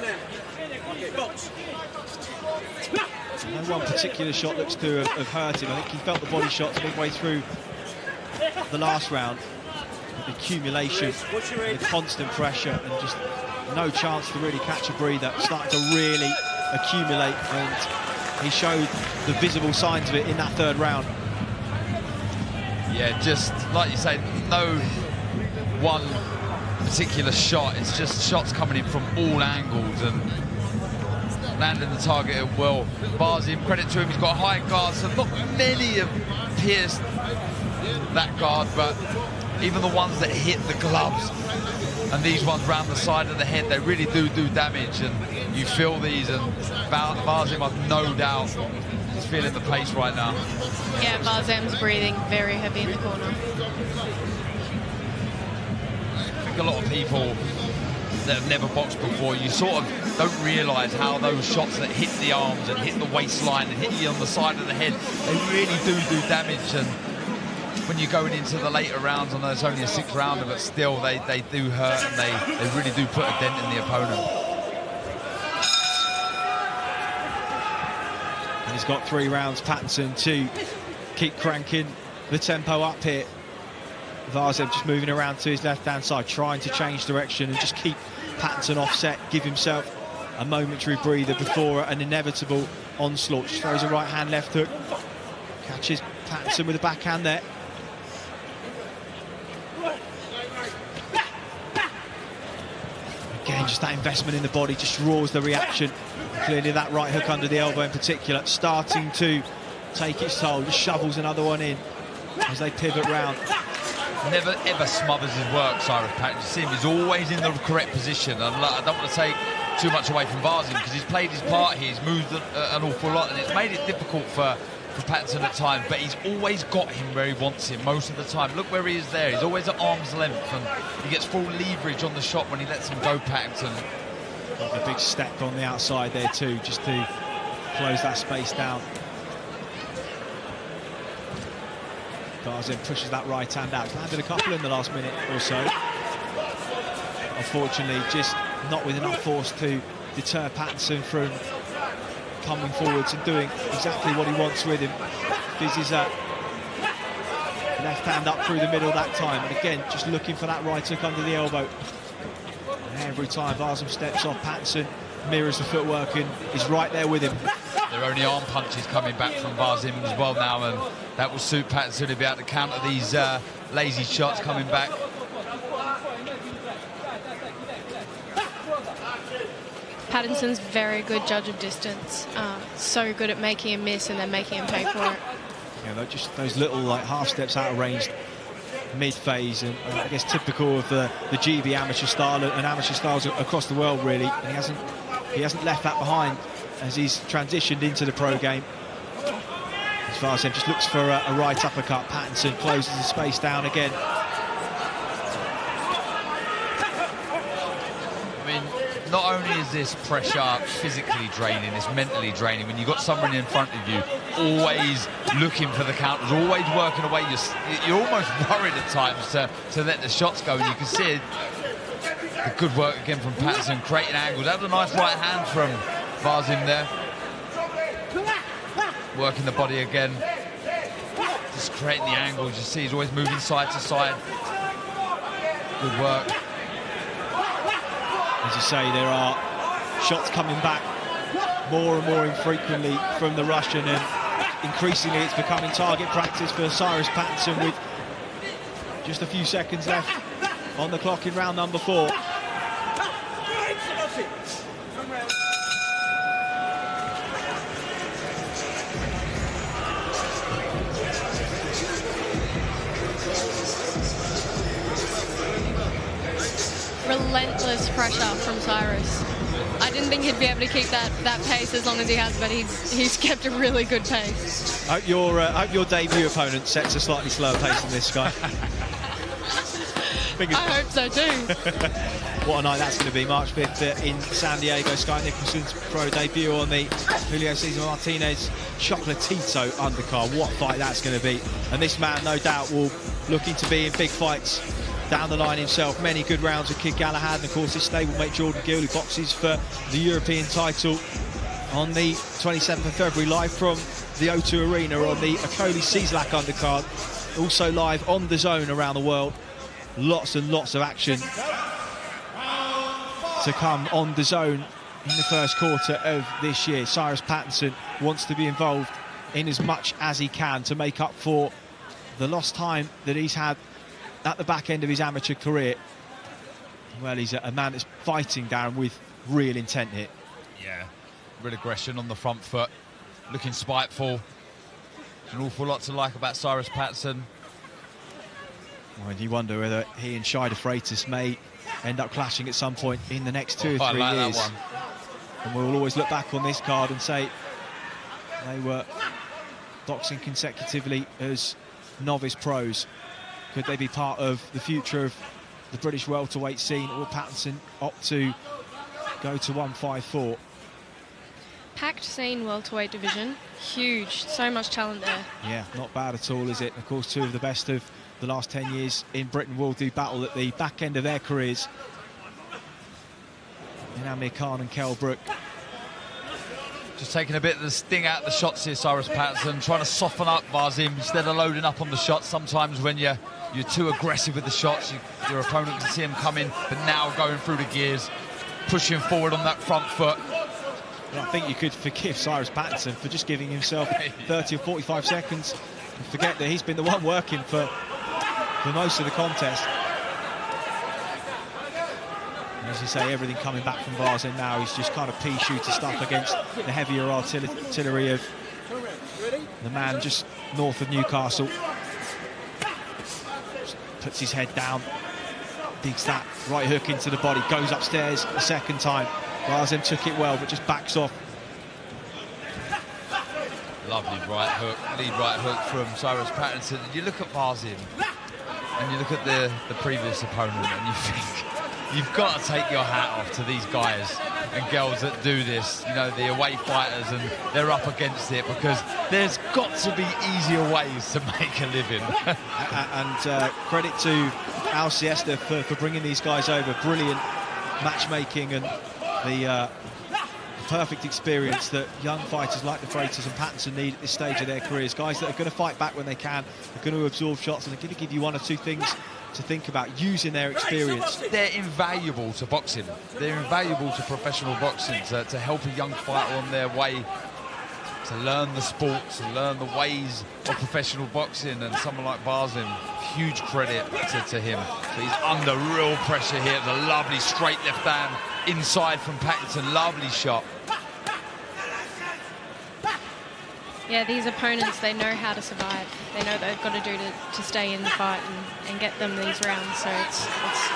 No one particular shot looks to have hurt him. I think he felt the body shots midway through the last round. The accumulation, the constant pressure, and just no chance to really catch a breather. Starting to really accumulate, and he showed the visible signs of it in that third round. Yeah, just like you say, no one particular shot. It's just shots coming in from all angles, and landing the target at will. Barzim, credit to him, he's got a high guard, so not many have pierced that guard, but even the ones that hit the gloves and these ones round the side of the head, they really do damage, and you feel these, and Barzim, I've no doubt, is feeling the pace right now. Yeah, Barzim's breathing very heavy in the corner. I think a lot of people that have never boxed before, you sort of don't realise how those shots that hit the arms and hit the waistline and hit you on the side of the head, they really do damage. And when you're going into the later rounds, I know it's only a 6th rounder, but still they do hurt, and they really do put a dent in the opponent. And he's got 3 rounds, Pattinson, to keep cranking the tempo up here. Vazev just moving around to his left-hand side, trying to change direction and just keep Pattinson offset, give himself a momentary breather before an inevitable onslaught. Just throws a right-hand left hook, catches Pattinson with a backhand there. Again, just that investment in the body just draws the reaction. Clearly that right hook under the elbow in particular starting to take its toll. Just shovels another one in as they pivot round. Never ever smothers his work, Cyrus Pattinson. You see him, he's always in the correct position. And I don't want to take too much away from Varzim, because he's played his part here, he's moved an awful lot, and it's made it difficult for Pattinson at times, but he's always got him where he wants him most of the time. Look where he is there, he's always at arm's length, and he gets full leverage on the shot when he lets him go, Pattinson. A big step on the outside there too, just to close that space down. Varzim pushes that right hand out. Landed a couple in the last minute or so. Unfortunately, just not with enough force to deter Pattinson from coming forwards and doing exactly what he wants with him. Fizzes up. Left hand up through the middle that time. And again, just looking for that right hook under the elbow. And every time Varzim steps off, Pattinson mirrors the footwork and is right there with him. There are only arm punches coming back from Varzim as well now, and that will suit Pattinson to be able to counter these lazy shots coming back. Pattinson's very good judge of distance. So good at making him miss and then making him pay for it. Yeah, just those little like half steps out of range mid-phase, and I guess typical of the GB amateur style and amateur styles across the world really. And he hasn't left that behind as he's transitioned into the pro game. As Varzim just looks for a right uppercut. Pattinson closes the space down again. I mean, not only is this pressure physically draining, it's mentally draining. When you've got someone in front of you, always looking for the counters, always working away, you're almost worried at times to let the shots go. And you can see the good work again from Pattinson, creating angles. That was a nice right hand from Varzim there. Working the body again. Just creating the angles. You see he's always moving side to side. Good work. As you say, there are shots coming back more and more infrequently from the Russian, and increasingly it's becoming target practice for Cyrus Pattinson with just a few seconds left on the clock in round number 4. Relentless pressure from Cyrus. I didn't think he'd be able to keep that pace as long as he has, but he's kept a really good pace. I hope your debut opponent sets a slightly slower pace than this guy. I hope so too. What a night that's going to be. March 5th in San Diego. Sky Nicholson's pro debut on the Julio Cesar Martinez Chocolatito undercard. What a fight that's going to be. And this man, no doubt, will looking to be in big fights down the line himself. Many good rounds with Kid Galahad, and of course his stablemate Jordan Gill, who boxes for the European title on the 27th of February, live from the O2 Arena on the Akoli Cieslak undercard. Also live on the zone around the world. Lots and lots of action to come on the zone in the first quarter of this year. Cyrus Pattinson wants to be involved in as much as he can to make up for the lost time that he's had at the back end of his amateur career. Well, he's a man that's fighting, Darren, with real intent here. Yeah, Real aggression on the front foot, looking spiteful. An awful lot to like about Cyrus Patterson. Well, you wonder whether he and Shai de Freitas may end up clashing at some point in the next 2 or 3 I like years. that one. And we'll always look back on this card and say they were boxing consecutively as novice pros. Could they be part of the future of the British welterweight scene, or will Patterson opt to go to 154? Packed scene, welterweight division, huge, so much talent there. Yeah, not bad at all, is it? Of course, 2 of the best of the last 10 years in Britain will do battle at the back end of their careers. In Amir Khan and Kell Brook. Just taking a bit of the sting out of the shots here, Cyrus Patterson, trying to soften up Vasym instead of loading up on the shots. Sometimes when you're too aggressive with the shots, your opponent can see him coming, but now going through the gears, pushing forward on that front foot. I think you could forgive Cyrus Patterson for just giving himself 30 or 45 seconds and forget that he's been the one working for most of the contest. And as you say, everything coming back from Vasym now, he's just kind of pea shooter stuff against the heavier artillery of the man just north of Newcastle. Just puts his head down, digs that right hook into the body, goes upstairs a second time. Vasym took it well, but just backs off. Lovely right hook, lead right hook from Cyrus Patterson. You look at Vasym and you look at the previous opponent and you think, you've got to take your hat off to these guys and girls that do this, you know, the away fighters, and they're up against it, because there's got to be easier ways to make a living. and credit to Al Siesta for bringing these guys over. Brilliant matchmaking and the perfect experience that young fighters like the Freitas and Patterson need at this stage of their careers. Guys that are going to fight back when they can, are going to absorb shots, and they're going to give you 1 or 2 things to think about using their experience. They're invaluable to boxing. They're invaluable to professional boxing, to help a young fighter on their way to learn the sport, to learn the ways of professional boxing. And someone like Vasym, huge credit to him. So he's under real pressure here. It's a lovely straight left hand inside from Patterson. Lovely shot. Yeah, these opponents, they know how to survive. They know what they've got to do to stay in the fight and get them these rounds. So it's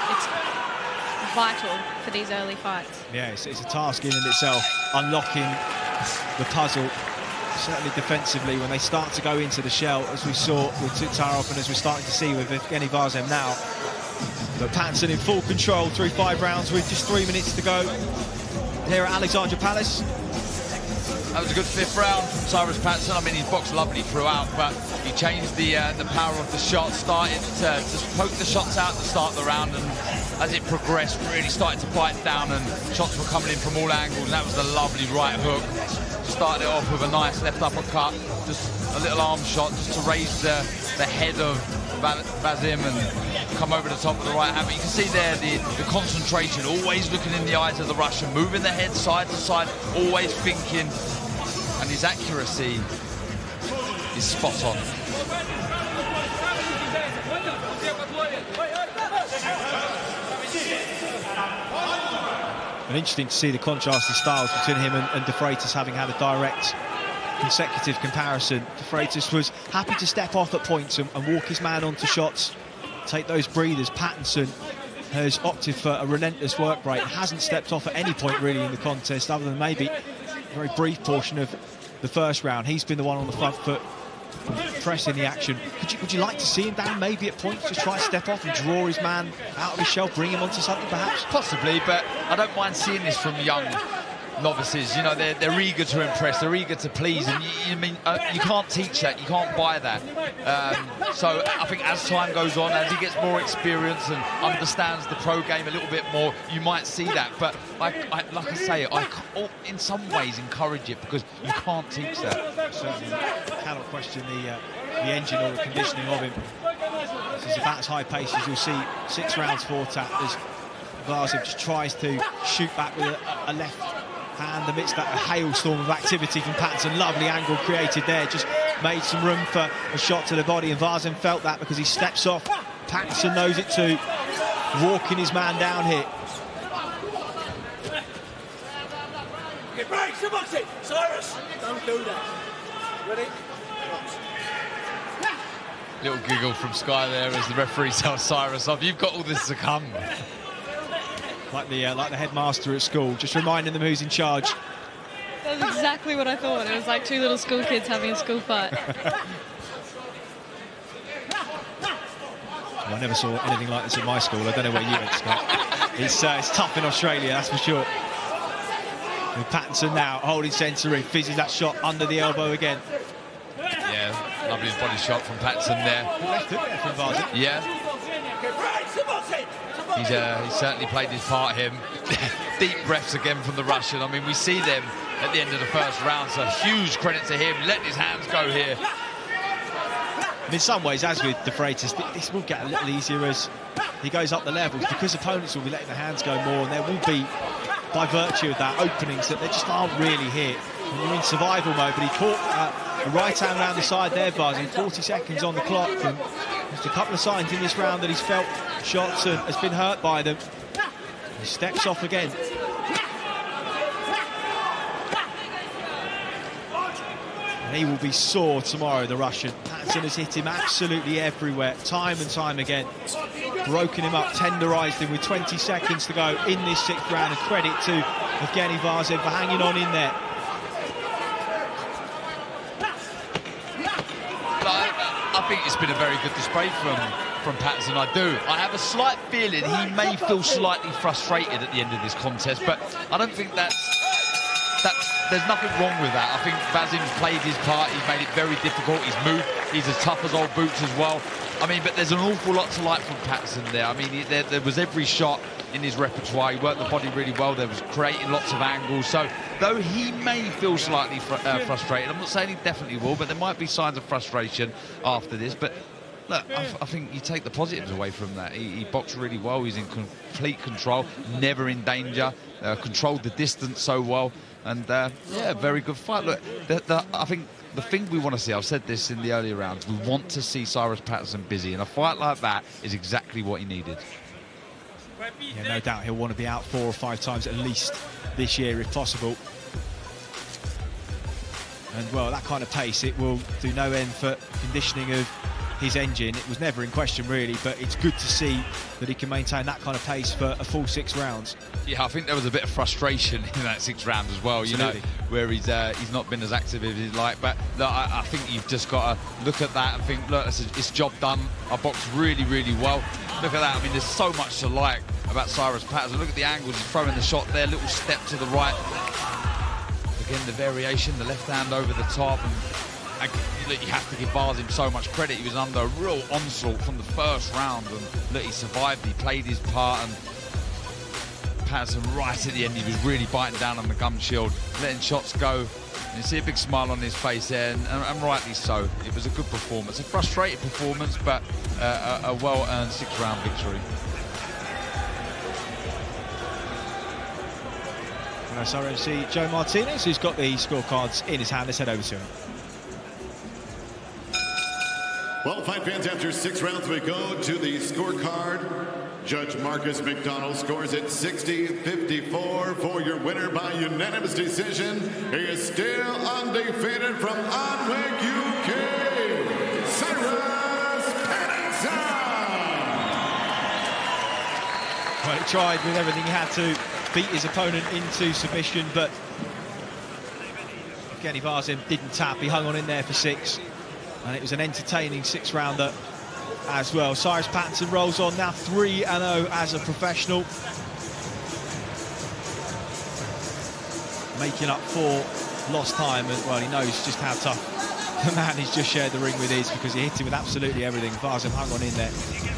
vital for these early fights. Yeah, it's a task in and itself, unlocking the puzzle, certainly defensively, when they start to go into the shell, as we saw with Tuktarov and as we're starting to see with Evgeny Vasym now. But Patterson in full control through 5 rounds with just 3 minutes to go here at Alexandra Palace. That was a good 5th round from Cyrus Patterson. I mean, he's boxed lovely throughout, but he changed the power of the shot, started to poke the shots out to start the round, and as it progressed, really started to bite down, and shots were coming in from all angles, and that was a lovely right hook. Started it off with a nice left uppercut, just a little arm shot, just to raise the head of Vasym and come over the top of the right hand. But you can see there the concentration, always looking in the eyes of the Russian, moving the head side to side, always thinking, and his accuracy is spot on. And interesting to see the contrast in styles between him and de Freitas, having had a direct consecutive comparison. De Freitas was happy to step off at points and walk his man onto shots, take those breathers. Patterson has opted for a relentless work rate, hasn't stepped off at any point really in the contest, other than maybe a very brief portion of the first round. He's been the one on the front foot, pressing the action. Would you like to see him down maybe at points, just try to step off and draw his man out of his shell, bring him onto something perhaps? Possibly, but I don't mind seeing this from young novices. You know, they're eager to impress, they're eager to please, and you can't teach that, you can't buy that. So I think as time goes on, as he gets more experience and understands the pro game a little bit more, you might see that. But like I say, I in some ways encourage it, because you can't teach that. Certainly cannot question the engine or the conditioning of him. This is about as high pace as you'll see 6 rounds 4 tap, as Vasym just tries to shoot back with a left hand amidst that hailstorm of activity from Patterson. Lovely angle created there, just made some room for a shot to the body, and Vasym felt that because he steps off. Patterson knows it too, walking his man down here. Okay, break, Suboxy! Cyrus, don't do that. Ready? Little giggle from Sky there as the referee tells Cyrus off. You've got all this to come. Like the headmaster at school, just reminding them who's in charge. That's exactly what I thought. It was like two little school kids having a school fight. Well, I never saw anything like this at my school. I don't know where you went, Scott. It's tough in Australia, that's for sure. And Pattinson now holding centre ring, fizzes that shot under the elbow again. Yeah, lovely body shot from Pattinson there. Left it there from Varzim. Yeah. He's certainly played his part here. Deep breaths again from the Russian. I mean, we see them at the end of the first round, so huge credit to him. Letting his hands go here. And in some ways, as with De Freitas, this will get a little easier as he goes up the levels, because opponents will be letting the hands go more, and there will be, by virtue of that, openings that they just aren't really hit. And you're in survival mode, but he caught a right hand round the side there, Varzim, 40 seconds on the clock, and just a couple of signs in this round that he's felt shots and has been hurt by them. He steps off again. And he will be sore tomorrow, the Russian. Pattinson has hit him absolutely everywhere, time and time again. Broken him up, tenderised him with 20 seconds to go in this 6th round. And credit to Evgeny Varzim for hanging on in there. I think it's been a very good display from Pattinson, I do. I have a slight feeling he may feel slightly frustrated at the end of this contest, but I don't think there's nothing wrong with that. I think Varzim's played his part, he's made it very difficult, he's moved, he's as tough as old boots as well. I mean, but there's an awful lot to like from Pattinson there. I mean, there was every shot in his repertoire, he worked the body really well, there was creating lots of angles, so though he may feel slightly frustrated, I'm not saying he definitely will, but there might be signs of frustration after this, but look, I think you take the positives away from that. He boxed really well, he's in complete control, never in danger, controlled the distance so well, and yeah, very good fight. Look, I think the thing we want to see, I've said this in the earlier rounds, we want to see Cyrus Pattinson busy, and a fight like that is exactly what he needed. Yeah, no doubt he'll want to be out 4 or 5 times at least this year if possible. And well, that kind of pace, it will do no end for conditioning of his engine. It was never in question really, but it's good to see that he can maintain that kind of pace for a full 6 rounds. Yeah, I think there was a bit of frustration in that 6th round as well. Absolutely. You know, where he's not been as active as he'd like. But look, I think you've just got to look at that and think, look, it's job done. I boxed really, really well. Look at that. I mean, there's so much to like about Cyrus Pattinson. Look at the angles. He's throwing the shot there, little step to the right. Again, the variation, the left hand over the top. And look, you have to give Varzim so much credit. He was under a real onslaught from the first round, and look, he survived, he played his part, and Pattinson right at the end, he was really biting down on the gum shield, letting shots go. And you see a big smile on his face there, and rightly so. It was a good performance, a frustrated performance, but a well-earned 6th round victory. Nice RMC Joe Martinez, who's got the scorecards in his hand. Let's head over to him. Well, fight fans, after 6 rounds, we go to the scorecard. Judge Marcus McDonald scores it 60-54 for your winner by unanimous decision. He is still undefeated from Alnwick, UK, Cyrus Pattinson. Well, he tried with everything he had to beat his opponent into submission, but Evgeny Varzim didn't tap. He hung on in there for 6. And it was an entertaining 6th rounder as well. Cyrus Pattinson rolls on now 3-0 as a professional, making up for lost time. And well, he knows just how tough the man he's just shared the ring with is, because he hit him with absolutely everything. Varzim hung on in there.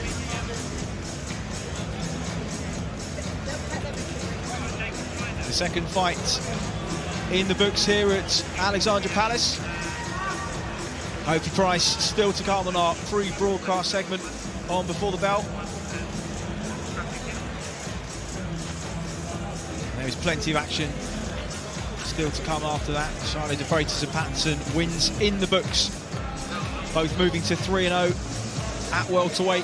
The second fight in the books here at Alexandra Palace. Opie Price still to come on our free broadcast segment on Before the Bell. There is plenty of action still to come after that. Charlie De Freitas and Pattinson wins in the books. Both moving to 3-0 at welterweight.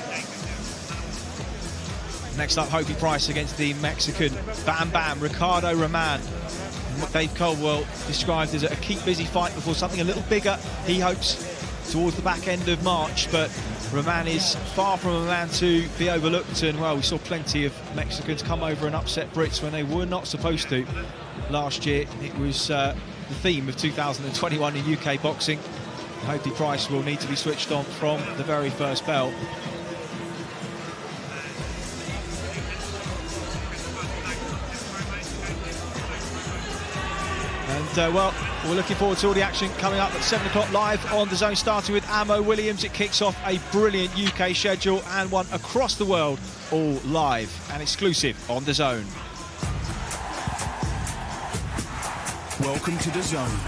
Next up, Opie Price against the Mexican Bam Bam, Ricardo Roman. Dave Caldwell described as a keep busy fight before something a little bigger, he hopes, towards the back end of March. But Roman is far from a man to be overlooked, and well, we saw plenty of Mexicans come over and upset Brits when they were not supposed to last year. It was the theme of 2021 in UK boxing. Hopey Price will need to be switched on from the very first bell. And well, we're looking forward to all the action coming up at 7 o'clock live on The Zone, starting with Ammo Williams. It kicks off a brilliant UK schedule and one across the world, all live and exclusive on The Zone. Welcome to The Zone.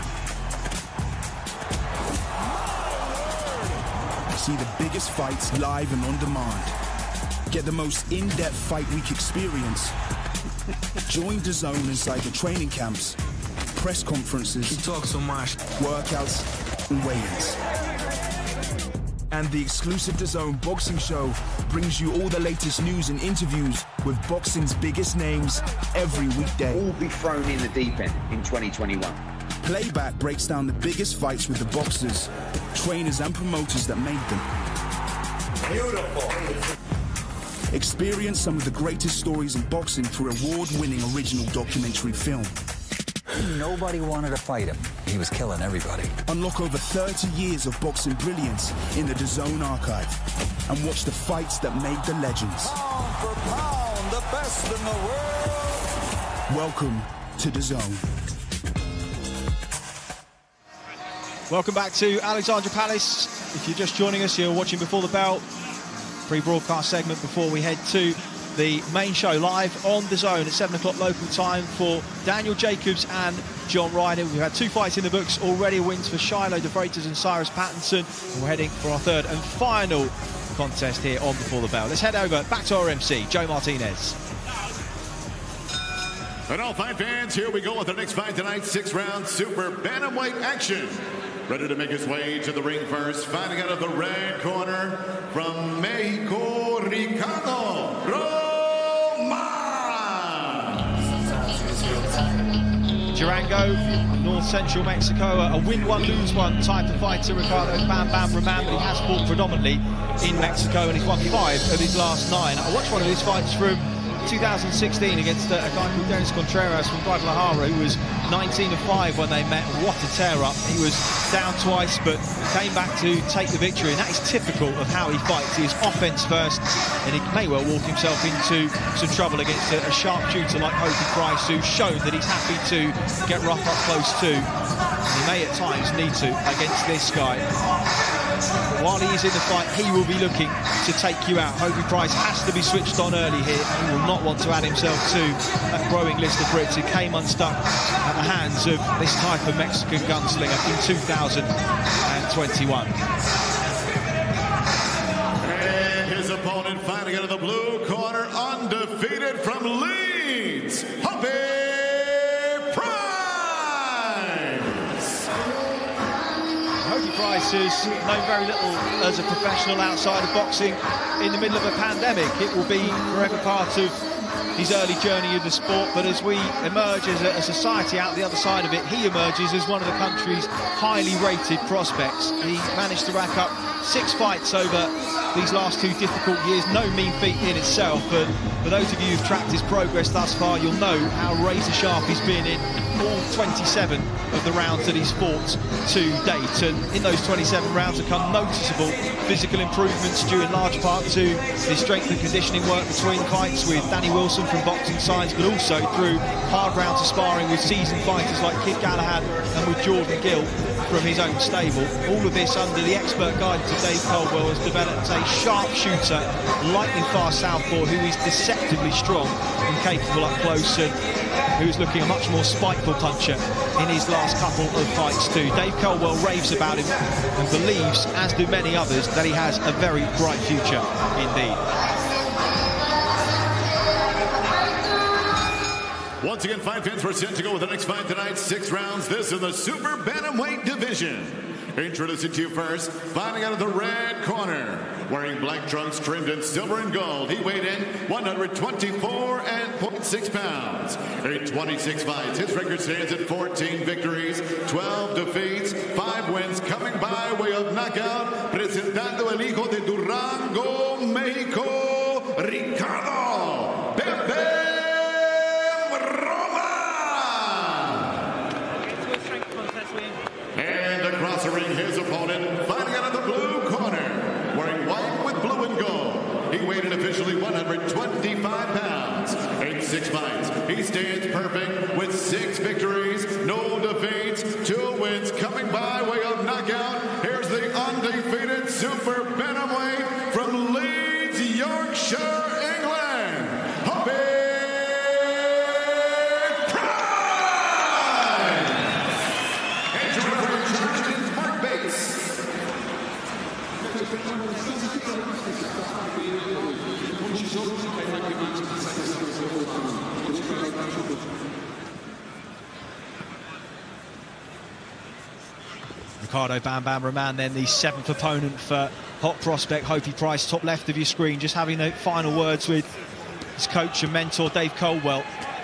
See the biggest fights live and on demand. Get the most in-depth fight week experience. Join The Zone inside the training camps, press conferences, You talk so much. workouts, and weigh-ins. And the exclusive The Zone boxing show brings you all the latest news and interviews with boxing's biggest names every weekday. All be thrown in the deep end in 2021. Playback breaks down the biggest fights with the boxers, trainers and promoters that made them. Beautiful. Experience some of the greatest stories in boxing through award-winning original documentary film. Nobody wanted to fight him. He was killing everybody. Unlock over 30 years of boxing brilliance in the DAZN archive and watch the fights that made the legends. Pound for pound, the best in the world. Welcome to DAZN. Welcome back to Alexandra Palace. If you're just joining us, you're watching Before the Bell, pre-broadcast segment before we head to the main show live on The Zone at 7 o'clock local time for Daniel Jacobs and John Ryder. We've had 2 fights in the books already, wins for Shiloh De Freitas and Cyrus Pattinson, and we're heading for our third and final contest here on Before the Bell. Let's head over back to our MC, Joe Martinez. And all fight fans, here we go with our next fight tonight, 6-round super bantamweight action. Ready to make his way to the ring first, fighting out of the red corner from Mexico, Ricardo Roma. Durango, North Central Mexico, a win one, lose one type of fighter, Ricardo Bam Bam Roman, but he has fought predominantly in Mexico and he's won 5 of his last 9. I watched one of his fights from 2016 against a guy called Dennis Contreras from Guadalajara, who was 19-5 when they met. What a tear-up. He was down twice, but came back to take the victory, and that is typical of how he fights. He is offense first, and he may well walk himself into some trouble against a sharpshooter like Hopey Price, who's shown that he's happy to get rough up close too. He may at times need to against this guy. While he is in the fight, he will be looking to take you out. Hopey Price has to be switched on early here. He will not want to add himself to that growing list of Brits who came unstuck at the hands of this type of Mexican gunslinger in 2021. And his opponent fighting out of the blue corner, undefeated from Leeds, Hopey Price has known very little as a professional outside of boxing in the middle of a pandemic. It will be forever part of his early journey in the sport, but as we emerge as a society out the other side of it, he emerges as one of the country's highly rated prospects. He managed to rack up 6 fights over these last 2 difficult years, no mean feat in itself, but for those of you who've tracked his progress thus far, you'll know how razor sharp he's been in all 27 of the rounds that he's fought to date, and in those 27 rounds have come noticeable physical improvements due in large part to his strength and conditioning work between fights with Danny Wilson from Boxing Science, but also through hard rounds of sparring with seasoned fighters like Kid Galahad and with Jordan Gill from his own stable. All of this under the expert guidance of Dave Caldwell has developed a sharpshooter, lightning fast southpaw who is deceptively strong and capable up close, and who is looking a much more spiteful puncher in his last couple of fights too. Dave Caldwell raves about him and believes, as do many others, that he has a very bright future indeed. Once again, fight fans, we're set to go with the next fight tonight. 6 rounds. This in the super bantamweight division. Introducing to you first, fighting out of the red corner wearing black trunks trimmed in silver and gold. He weighed in 124.6 pounds. In 26 fights, his record stands at 14 victories, 12 defeats, 5 wins, coming by way of knockout, presentando el hijo de Durango, Mexico, Ricardo Pepe Roma. And across the ring, his opponent, fighting out of the blue corner, wearing white with blue and gold. He weighed in officially 125 pounds. In 6 fights, he stands perfect with 6 victories, no defeats, 2 wins, coming by way of knockout. Here's the undefeated super bantamweight from Leeds, Yorkshire, England, Hoppy Price. And to referee is Mark Bates. Ricardo Bam Bam Roman, then the 7th opponent for hot prospect Hopi Price, top left of your screen, just having the final words with his coach and mentor Dave Coldwell.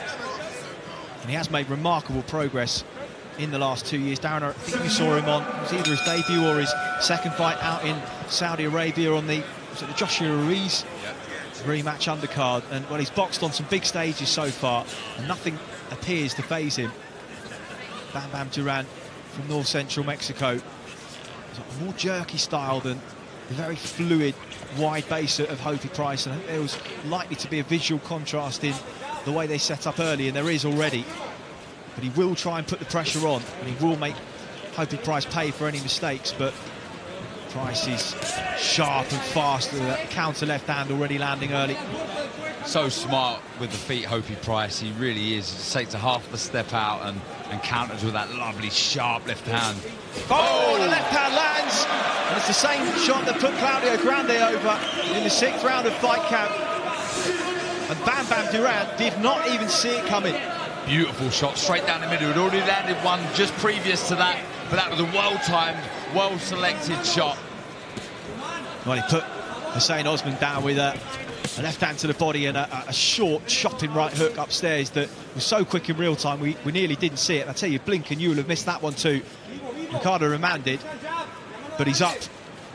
And he has made remarkable progress in the last 2 years. Darren, I think you saw him on, it was either his debut or his second fight out in Saudi Arabia on the Joshua Ruiz rematch undercard. And well, he's boxed on some big stages so far, and nothing appears to faze him. Bam Bam Duran from north central Mexico. It's a more jerky style than the very fluid, wide base of Hopi Price. And I think there was likely to be a visual contrast in the way they set up early, and there is already. But he will try and put the pressure on, and he will make Hopi Price pay for any mistakes. But Price is sharp and fast, with that counter left hand already landing early. So smart with the feet, Hopi Price. He really is. He just takes a half a step out and counters with that lovely sharp left hand. Oh, the left hand lands, and it's the same shot that put Claudio Grande over in the 6th round of fight camp. And Bam Bam Duran did not even see it coming. Beautiful shot straight down the middle. He'd already landed one just previous to that, but that was a well-timed, well-selected shot. Well, he put Hussein Osman down with a left hand to the body and a short, chopping right hook upstairs that was so quick in real time, we nearly didn't see it. And I tell you, blink and you will have missed that one too. Ricardo Roman did, but he's up.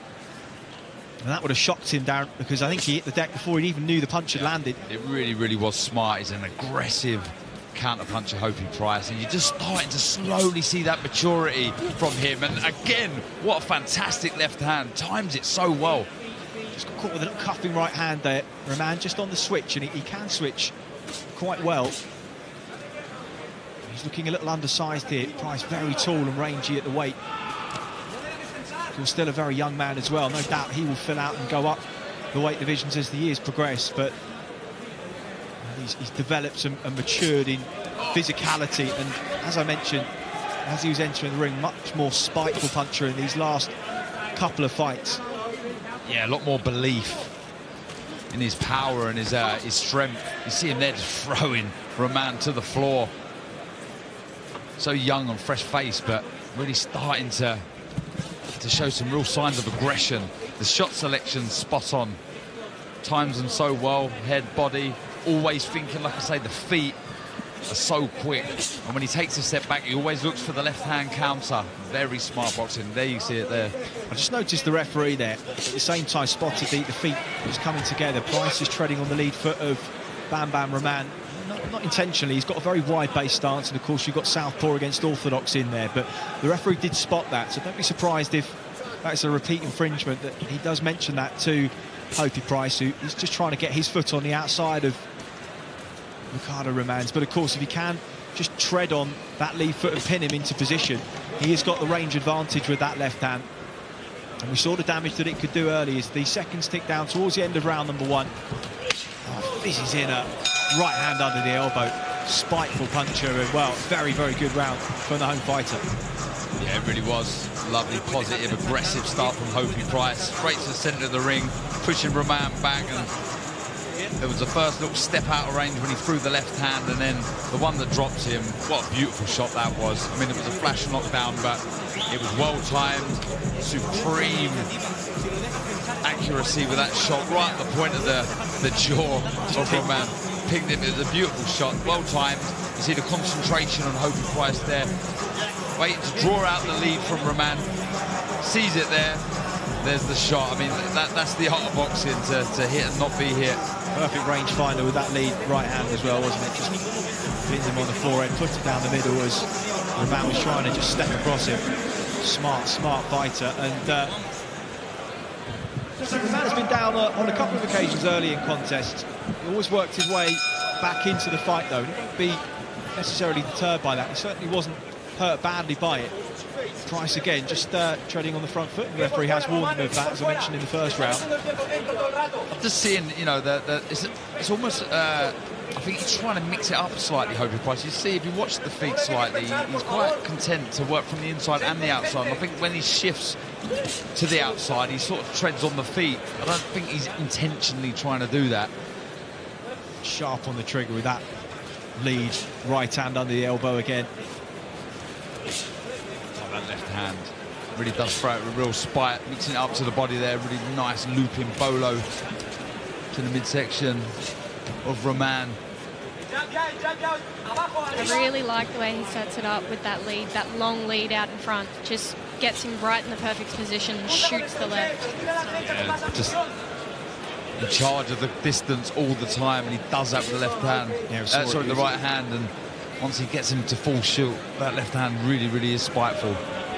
And that would have shocked him, Darren, because I think he hit the deck before he even knew the punch had landed. It really, really was smart. He's an aggressive counter-puncher, Hopi Price, and you're just starting to slowly see that maturity from him. And again, what a fantastic left hand. Times it so well. Just got caught with a little cuffing right hand there. Roman just on the switch, and he can switch quite well. He's looking a little undersized here. Price very tall and rangy at the weight. He's still a very young man as well. No doubt he will fill out and go up the weight divisions as the years progress, but he's developed and matured in physicality, and as I mentioned, as he was entering the ring, much more spiteful puncher in these last couple of fights. Yeah, a lot more belief in his power and his strength. You see him there just throwing Roman to the floor. So young and fresh face, but really starting to show some real signs of aggression. The shot selection spot on. Times them so well, head, body, always thinking, like I say, the feet are so quick. And when he takes a step back, he always looks for the left-hand counter. Very smart boxing. There you see it there. I just noticed the referee there, at the same time spotted the feet was coming together. Price is treading on the lead foot of Bam Bam Roman. Not intentionally, he's got a very wide-based stance, and of course you've got southpaw against orthodox in there, but the referee did spot that, so don't be surprised if that's a repeat infringement. That he does mention that to Hopi Price, who is just trying to get his foot on the outside of Ricardo Roman's. But of course, if he can just tread on that lead foot and pin him into position, he has got the range advantage with that left hand. And we saw the damage that it could do early as the seconds tick down towards the end of round number 1. Oh, this is in a right hand under the elbow. Spiteful puncher, and well, very, very good round from the home fighter. Yeah, it really was. Lovely, positive, aggressive start from Hopi Price. Straight to the centre of the ring, pushing Roman back, and there was the first little step out of range when he threw the left hand, and then the one that dropped him. What a beautiful shot that was. I mean, it was a flash knockdown, but it was well-timed, supreme accuracy with that shot right at the point of the jaw of Roman. Pinged him. It was a beautiful shot, well timed. You see the concentration on Hobie Price there, waiting to draw out the lead from Roman. Sees it there. There's the shot. I mean, that's the art of boxing, to hit and not be hit. Perfect rangefinder with that lead right hand as well, wasn't it? Just pins him on the forehead, puts it down the middle as Roman was trying to just step across him. Smart fighter. And Roman has been down on a couple of occasions early in contests. He always worked his way back into the fight, though. He didn't be necessarily deterred by that. He certainly wasn't hurt badly by it. Price again just treading on the front foot. The referee has warned him of that, as I mentioned in the first round. I'm just seeing, you know, it's almost. I think he's trying to mix it up slightly, Hobie Price. You see, if you watch the feet slightly, he's quite content to work from the inside and the outside. And I think when he shifts to the outside, he sort of treads on the feet. I don't think he's intentionally trying to do that. Sharp on the trigger with that lead. Right hand under the elbow again. Oh, that left hand really does throw it with real spite. Mixing it up to the body there. Really nice looping bolo to the midsection of Roman. I really like the way he sets it up with that lead, that long lead out in front. Just gets him right in the perfect position and shoots the left. Yeah, just in charge of the distance all the time, and he does that with the left hand. Yeah, sorry, the right hand, and once he gets him to full shoot, that left hand really is spiteful.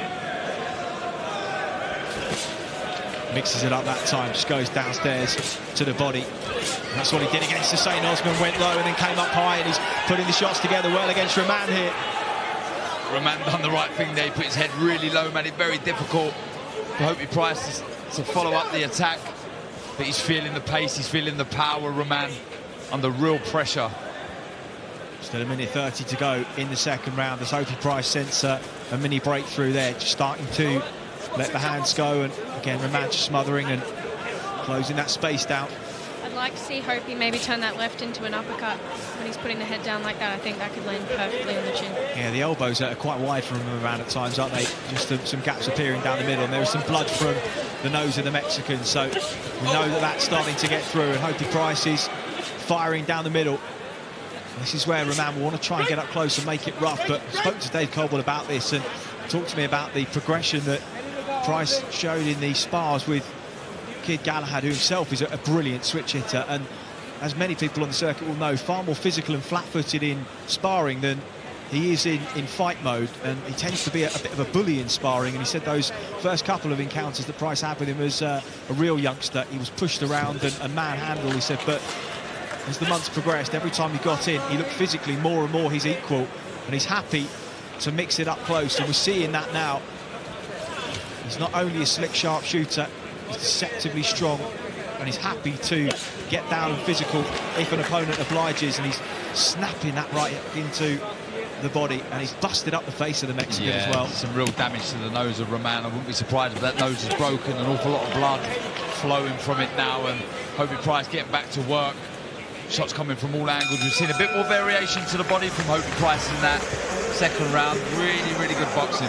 Mixes it up that time, just goes downstairs to the body. That's what he did against Hussein Osman, went low and then came up high, and he's putting the shots together well against Roman here. Roman done the right thing there. He put his head really low, made it very difficult for Hobie Price to follow up the attack. But he's feeling the pace, he's feeling the power, Roman, under real pressure. Still a minute 30 to go in the second round as Hobie Price sends a mini breakthrough there, just starting to let the hands go, and again Roman just smothering and closing that space down. I'd like to see Hobie maybe turn that left into an uppercut when he's putting the head down like that. I think that could land perfectly on the chin. Yeah, the elbows are quite wide from Roman at times, aren't they? Just some gaps appearing down the middle, and there is some blood from the nose of the Mexican, so we know that that's starting to get through, and Hobie Price is firing down the middle. This is where Roman will want to try and get up close and make it rough, but I spoke to Dave Coble about this and talked to me about the progression that Price showed in the spars with Kid Galahad, who himself is a brilliant switch hitter, and as many people on the circuit will know, far more physical and flat-footed in sparring than he is in fight mode, and he tends to be a bit of a bully in sparring. And he said those first couple of encounters that Price had with him as a real youngster, he was pushed around and manhandled, he said, but as the months progressed, every time he got in, he looked physically more and more his equal, and he's happy to mix it up close, and we're seeing that now. He's not only a slick, sharp shooter, he's deceptively strong, and he's happy to get down and physical if an opponent obliges, and he's snapping that right into the body, and he's busted up the face of the Mexican as well. Some real damage to the nose of Roman. I wouldn't be surprised if that nose is broken. An awful lot of blood flowing from it now, and Hobie Price getting back to work. Shots coming from all angles. We've seen a bit more variation to the body from Hobie Price in that second round. Really good boxing.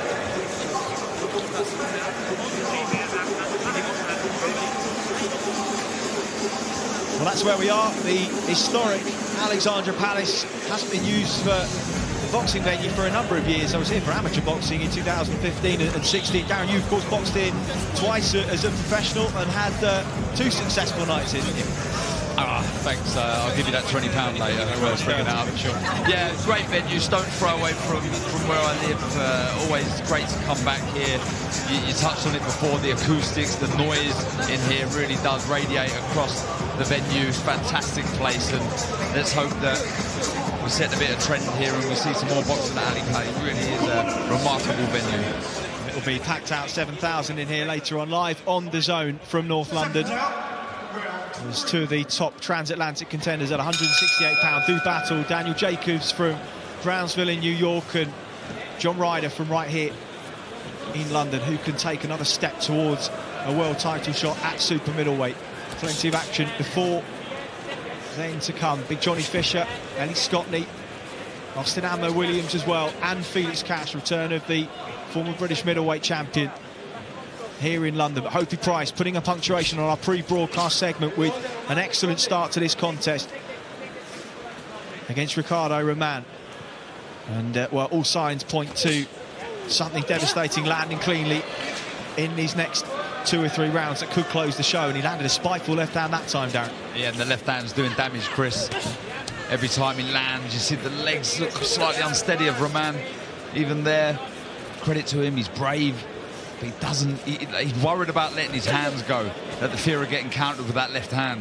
Well, that's where we are. The historic Alexandra Palace hasn't been used for the boxing venue for a number of years. I was here for amateur boxing in 2015 and 16. Darren, you of course boxed in twice as a professional and had 2 successful nights in. Thanks. I'll give you that £20 later. Bring it out. Sure. Yeah, great venue. Stone's throw away from where I live. Always great to come back here. You touched on it before. The acoustics, the noise in here really does radiate across the venue. It's a fantastic place, and let's hope that we set a bit of trend here and we see some more boxing at Ali Palace. It really is a remarkable venue. It'll be packed out, 7,000 in here later on, live on DAZN from North London. There's 2 of the top transatlantic contenders at £168 do battle. Daniel Jacobs from Brownsville in New York and John Ryder from right here in London, who can take another step towards a world title shot at super middleweight. Plenty of action before then to come. Big Johnny Fisher, Ellie Scotney, Austin Ammo Williams as well, and Felix Cash, return of the former British middleweight champion. here in London. But Hopey Price putting a punctuation on our pre-broadcast segment with an excellent start to this contest against Ricardo Roman. And, well, all signs point to something devastating landing cleanly in these next 2 or 3 rounds that could close the show. And he landed a spiteful left hand that time, Darren. Yeah, and the left hand's doing damage, Chris. Every time he lands, you see the legs look slightly unsteady of Roman. Even there, credit to him, he's brave. But he doesn't, he's worried about letting his hands go, at the fear of getting countered with that left hand.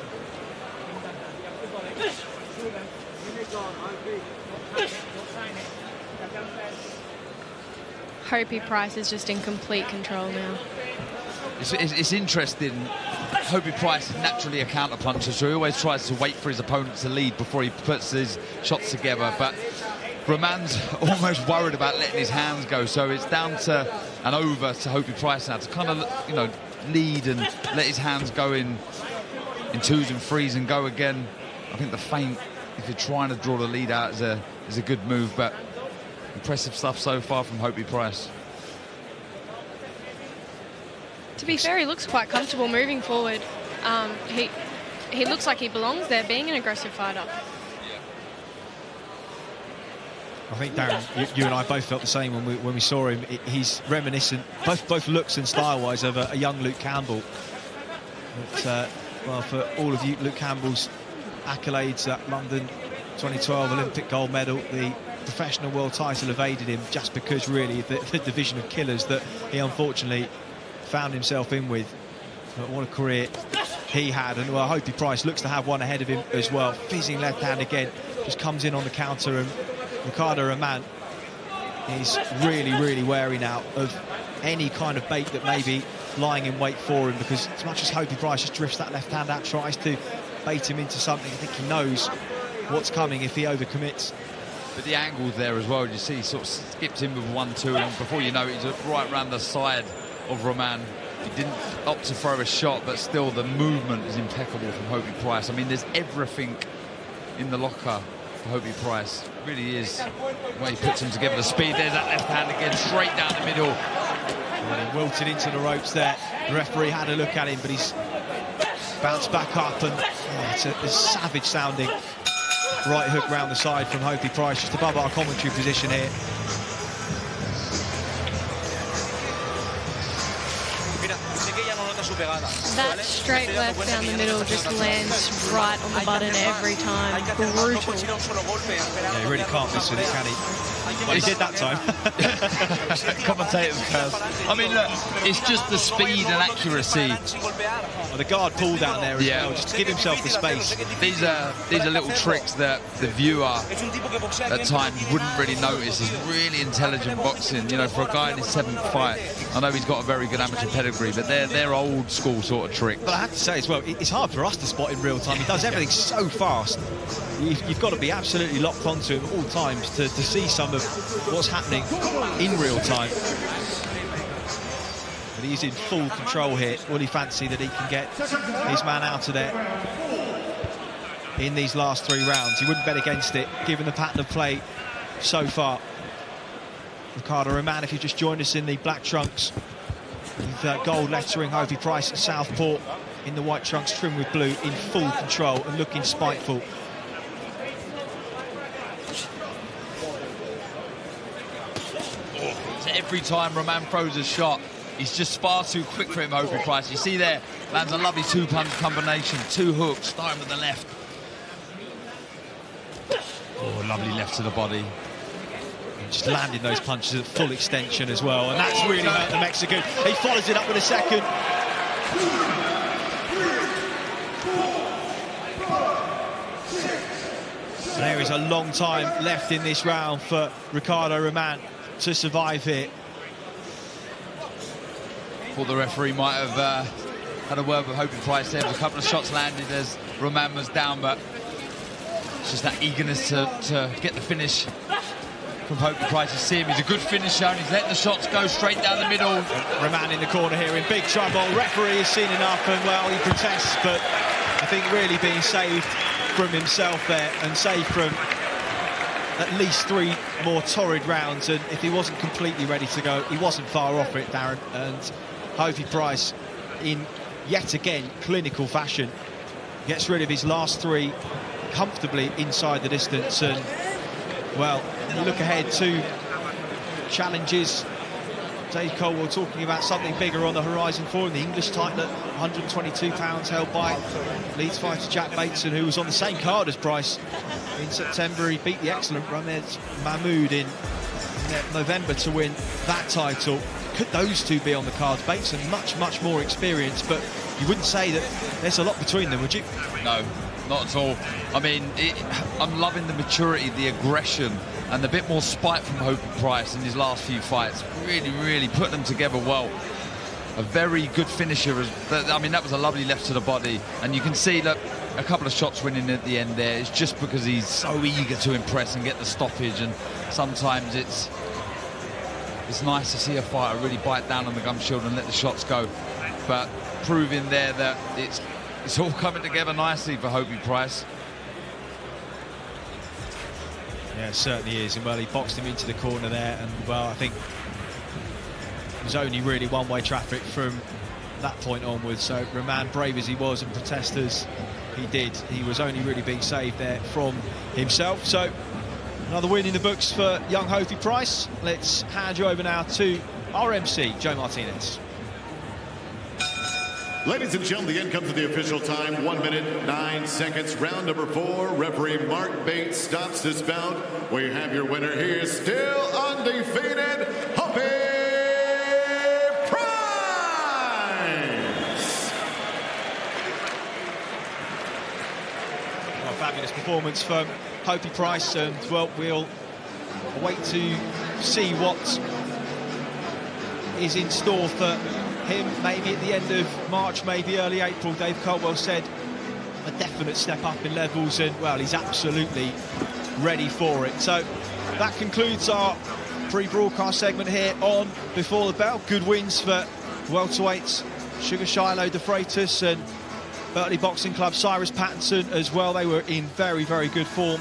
Hopey Price is just in complete control now. It's interesting. Hopey Price is naturally a counter-puncher, so he always tries to wait for his opponent to lead before he puts his shots together. But Roman's almost worried about letting his hands go, so it's down to an over to Hopey Price now to kind of, you know, lead and let his hands go in 2s and 3s and go again. I think the feint, if you're trying to draw the lead out, is a good move, but impressive stuff so far from Hopey Price. To be fair, he looks quite comfortable moving forward. He looks like he belongs there, being an aggressive fighter. I think, Darren, you and I both felt the same when we saw him. He's reminiscent, both looks and style-wise, of a young Luke Campbell. But, well, for all of you, Luke Campbell's accolades at London 2012 Olympic gold medal, the professional world title evaded him just because, really, the division of killers that he unfortunately found himself in with. But what a career he had, and well, Hopey Price looks to have one ahead of him as well. Fizzing left hand again, just comes in on the counter, and Ricardo Roman is really wary now of any kind of bait that may be lying in wait for him, because as much as Hopey Price just drifts that left hand out, tries to bait him into something, I think he knows what's coming if he overcommits. But the angle's there as well. You see, he sort of skips in with 1-2, and before you know it, he's right round the side of Roman. He didn't opt to throw a shot, but still the movement is impeccable from Hopey Price. I mean, there's everything in the locker for Hopey Price. It really is the way he puts them together. The speed, there's that left hand again, straight down the middle. And he wilted into the ropes there. The referee had a look at him, but he's bounced back up, and it's a savage sounding right hook round the side from Hopey Price, just above our commentary position here. That straight left down the middle just lands right on the button every time. Brutal. Yeah, he really can't miss with it, can he? Well, he did that time. Commentators curse. I mean, look, it's just the speed and accuracy. Well, the guard pulled down there as well, just to give himself the space. These are little tricks that the viewer at times wouldn't really notice. It's really intelligent boxing. You know, for a guy in his 7th fight, I know he's got a very good amateur pedigree, but they're old school sort of tricks. But I have to say as well, it's hard for us to spot in real time. He does everything so fast. You've got to be absolutely locked onto him at all times to see some of what's happening in real time. But he's in full control here. Will he fancy that he can get his man out of there in these last 3 rounds? He wouldn't bet against it, given the pattern of play so far. Ricardo Roman, if you just joined us in the black trunks, with gold lettering, Hopey Price at Southport in the white trunks trimmed with blue, in full control and looking spiteful. Every time Roman throws a shot, he's just far too quick for him, Hopey Price. You see there, lands a lovely 2-punch combination, 2 hooks, starting with the left. Oh, lovely left to the body. Just landing those punches at full extension as well, and that's really hurt the Mexican. He follows it up with a second. There is a long time left in this round for Ricardo Roman to survive here. Thought the referee might have had a word with Hopey Price there. A couple of shots landed as Roman was down, but it's just that eagerness to get the finish from Hopey Price. You see him, he's a good finisher, and he's letting the shots go straight down the middle. Roman in the corner here in big trouble. Referee has seen enough, and well, he protests, but I think really being saved from himself there, and saved from at least 3 more torrid rounds. And if he wasn't completely ready to go, he wasn't far off it, Darren, and Hovey Price, in yet again clinical fashion, gets rid of his last 3 comfortably inside the distance. And, well, you look ahead to challenges. Dave Coldwell talking about something bigger on the horizon for him. The English title at 122 pounds, held by Leeds fighter Jack Bateson, who was on the same card as Price in September. He beat the excellent Ramez Mahmoud in November to win that title. Could those two be on the cards? Bateson much more experienced, but you wouldn't say that there's a lot between them, would you? No, not at all. I mean, I'm loving the maturity, the aggression, and a bit more spite from Hovey Price in his last few fights. Really put them together well. A very good finisher. I mean, that was a lovely left to the body, and you can see that a couple of shots winning at the end there. It's just because he's so eager to impress and get the stoppage, and sometimes it's nice to see a fighter really bite down on the gum shield and let the shots go. But proving there that it's all coming together nicely for Hovey Price. Yeah, it certainly is. And, well, he boxed him into the corner there, and, well, I think it was only really one-way traffic from that point onwards. So Rahman, brave as he was and protest as he did, he was only really being saved there from himself. So another win in the books for young Hovey Price. Let's hand you over now to our MC, Joe Martinez. Ladies and gentlemen, the end comes to the official time. 1 minute, 9 seconds. Round number 4. Referee Mark Bates stops this bout. We have your winner here, still undefeated, Hovey Price. A fabulous performance from Hovey Price, and, well, we'll wait to see what is in store for him, maybe at the end of March, maybe early April. Dave Coldwell said a definite step up in levels, and, well, he's absolutely ready for it. So that concludes our pre-broadcast segment here on Before the Bell. Good wins for welterweights Sugar Shiloh De Freitas and Berkeley Boxing Club Cyrus Pattinson as well. They were in very good form.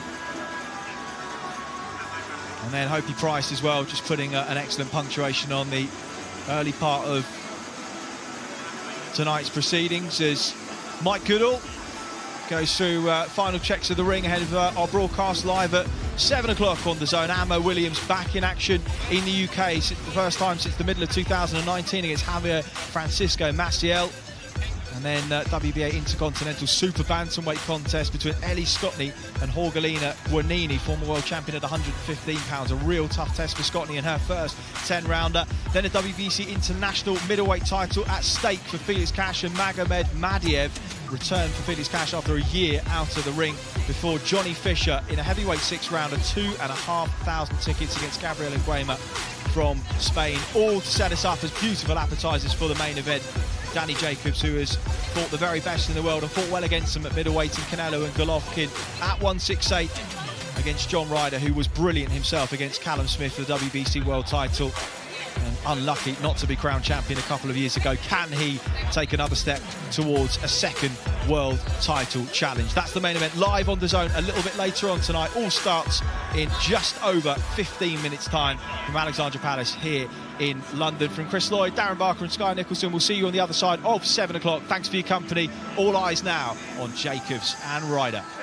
And then Hovey Price as well, just putting an excellent punctuation on the early part of tonight's proceedings as Mike Goodall goes through final checks of the ring ahead of our broadcast live at 7 o'clock on DAZN. Ammo Williams back in action in the UK. It's the first time since the middle of 2019 against Javier Francisco Maciel. And then WBA Intercontinental Super Bantamweight contest between Ellie Scotney and Jorgelina Guanini, former world champion at 115 pounds. A real tough test for Scotney in her first 10-rounder. Then a WBC International middleweight title at stake for Felix Cash, and Magomed Madiev returned for Felix Cash after a year out of the ring before Johnny Fisher in a heavyweight 6-rounder. 2,500 tickets against Gabriel Nguema from Spain, all to set us up as beautiful appetisers for the main event. Danny Jacobs, who has fought the very best in the world and fought well against them at middleweight in Canelo and Golovkin, at 168 against John Ryder, who was brilliant himself against Callum Smith for the WBC world title, and unlucky not to be crowned champion a couple of years ago. Can he take another step towards a second world title challenge? That's the main event live on DAZN a little bit later on tonight. All starts in just over 15 minutes time from Alexandra Palace here in London. From Chris Lloyd, Darren Barker and Sky Nicholson, we'll see you on the other side of 7 o'clock. Thanks for your company. All eyes now on Jacobs and Ryder.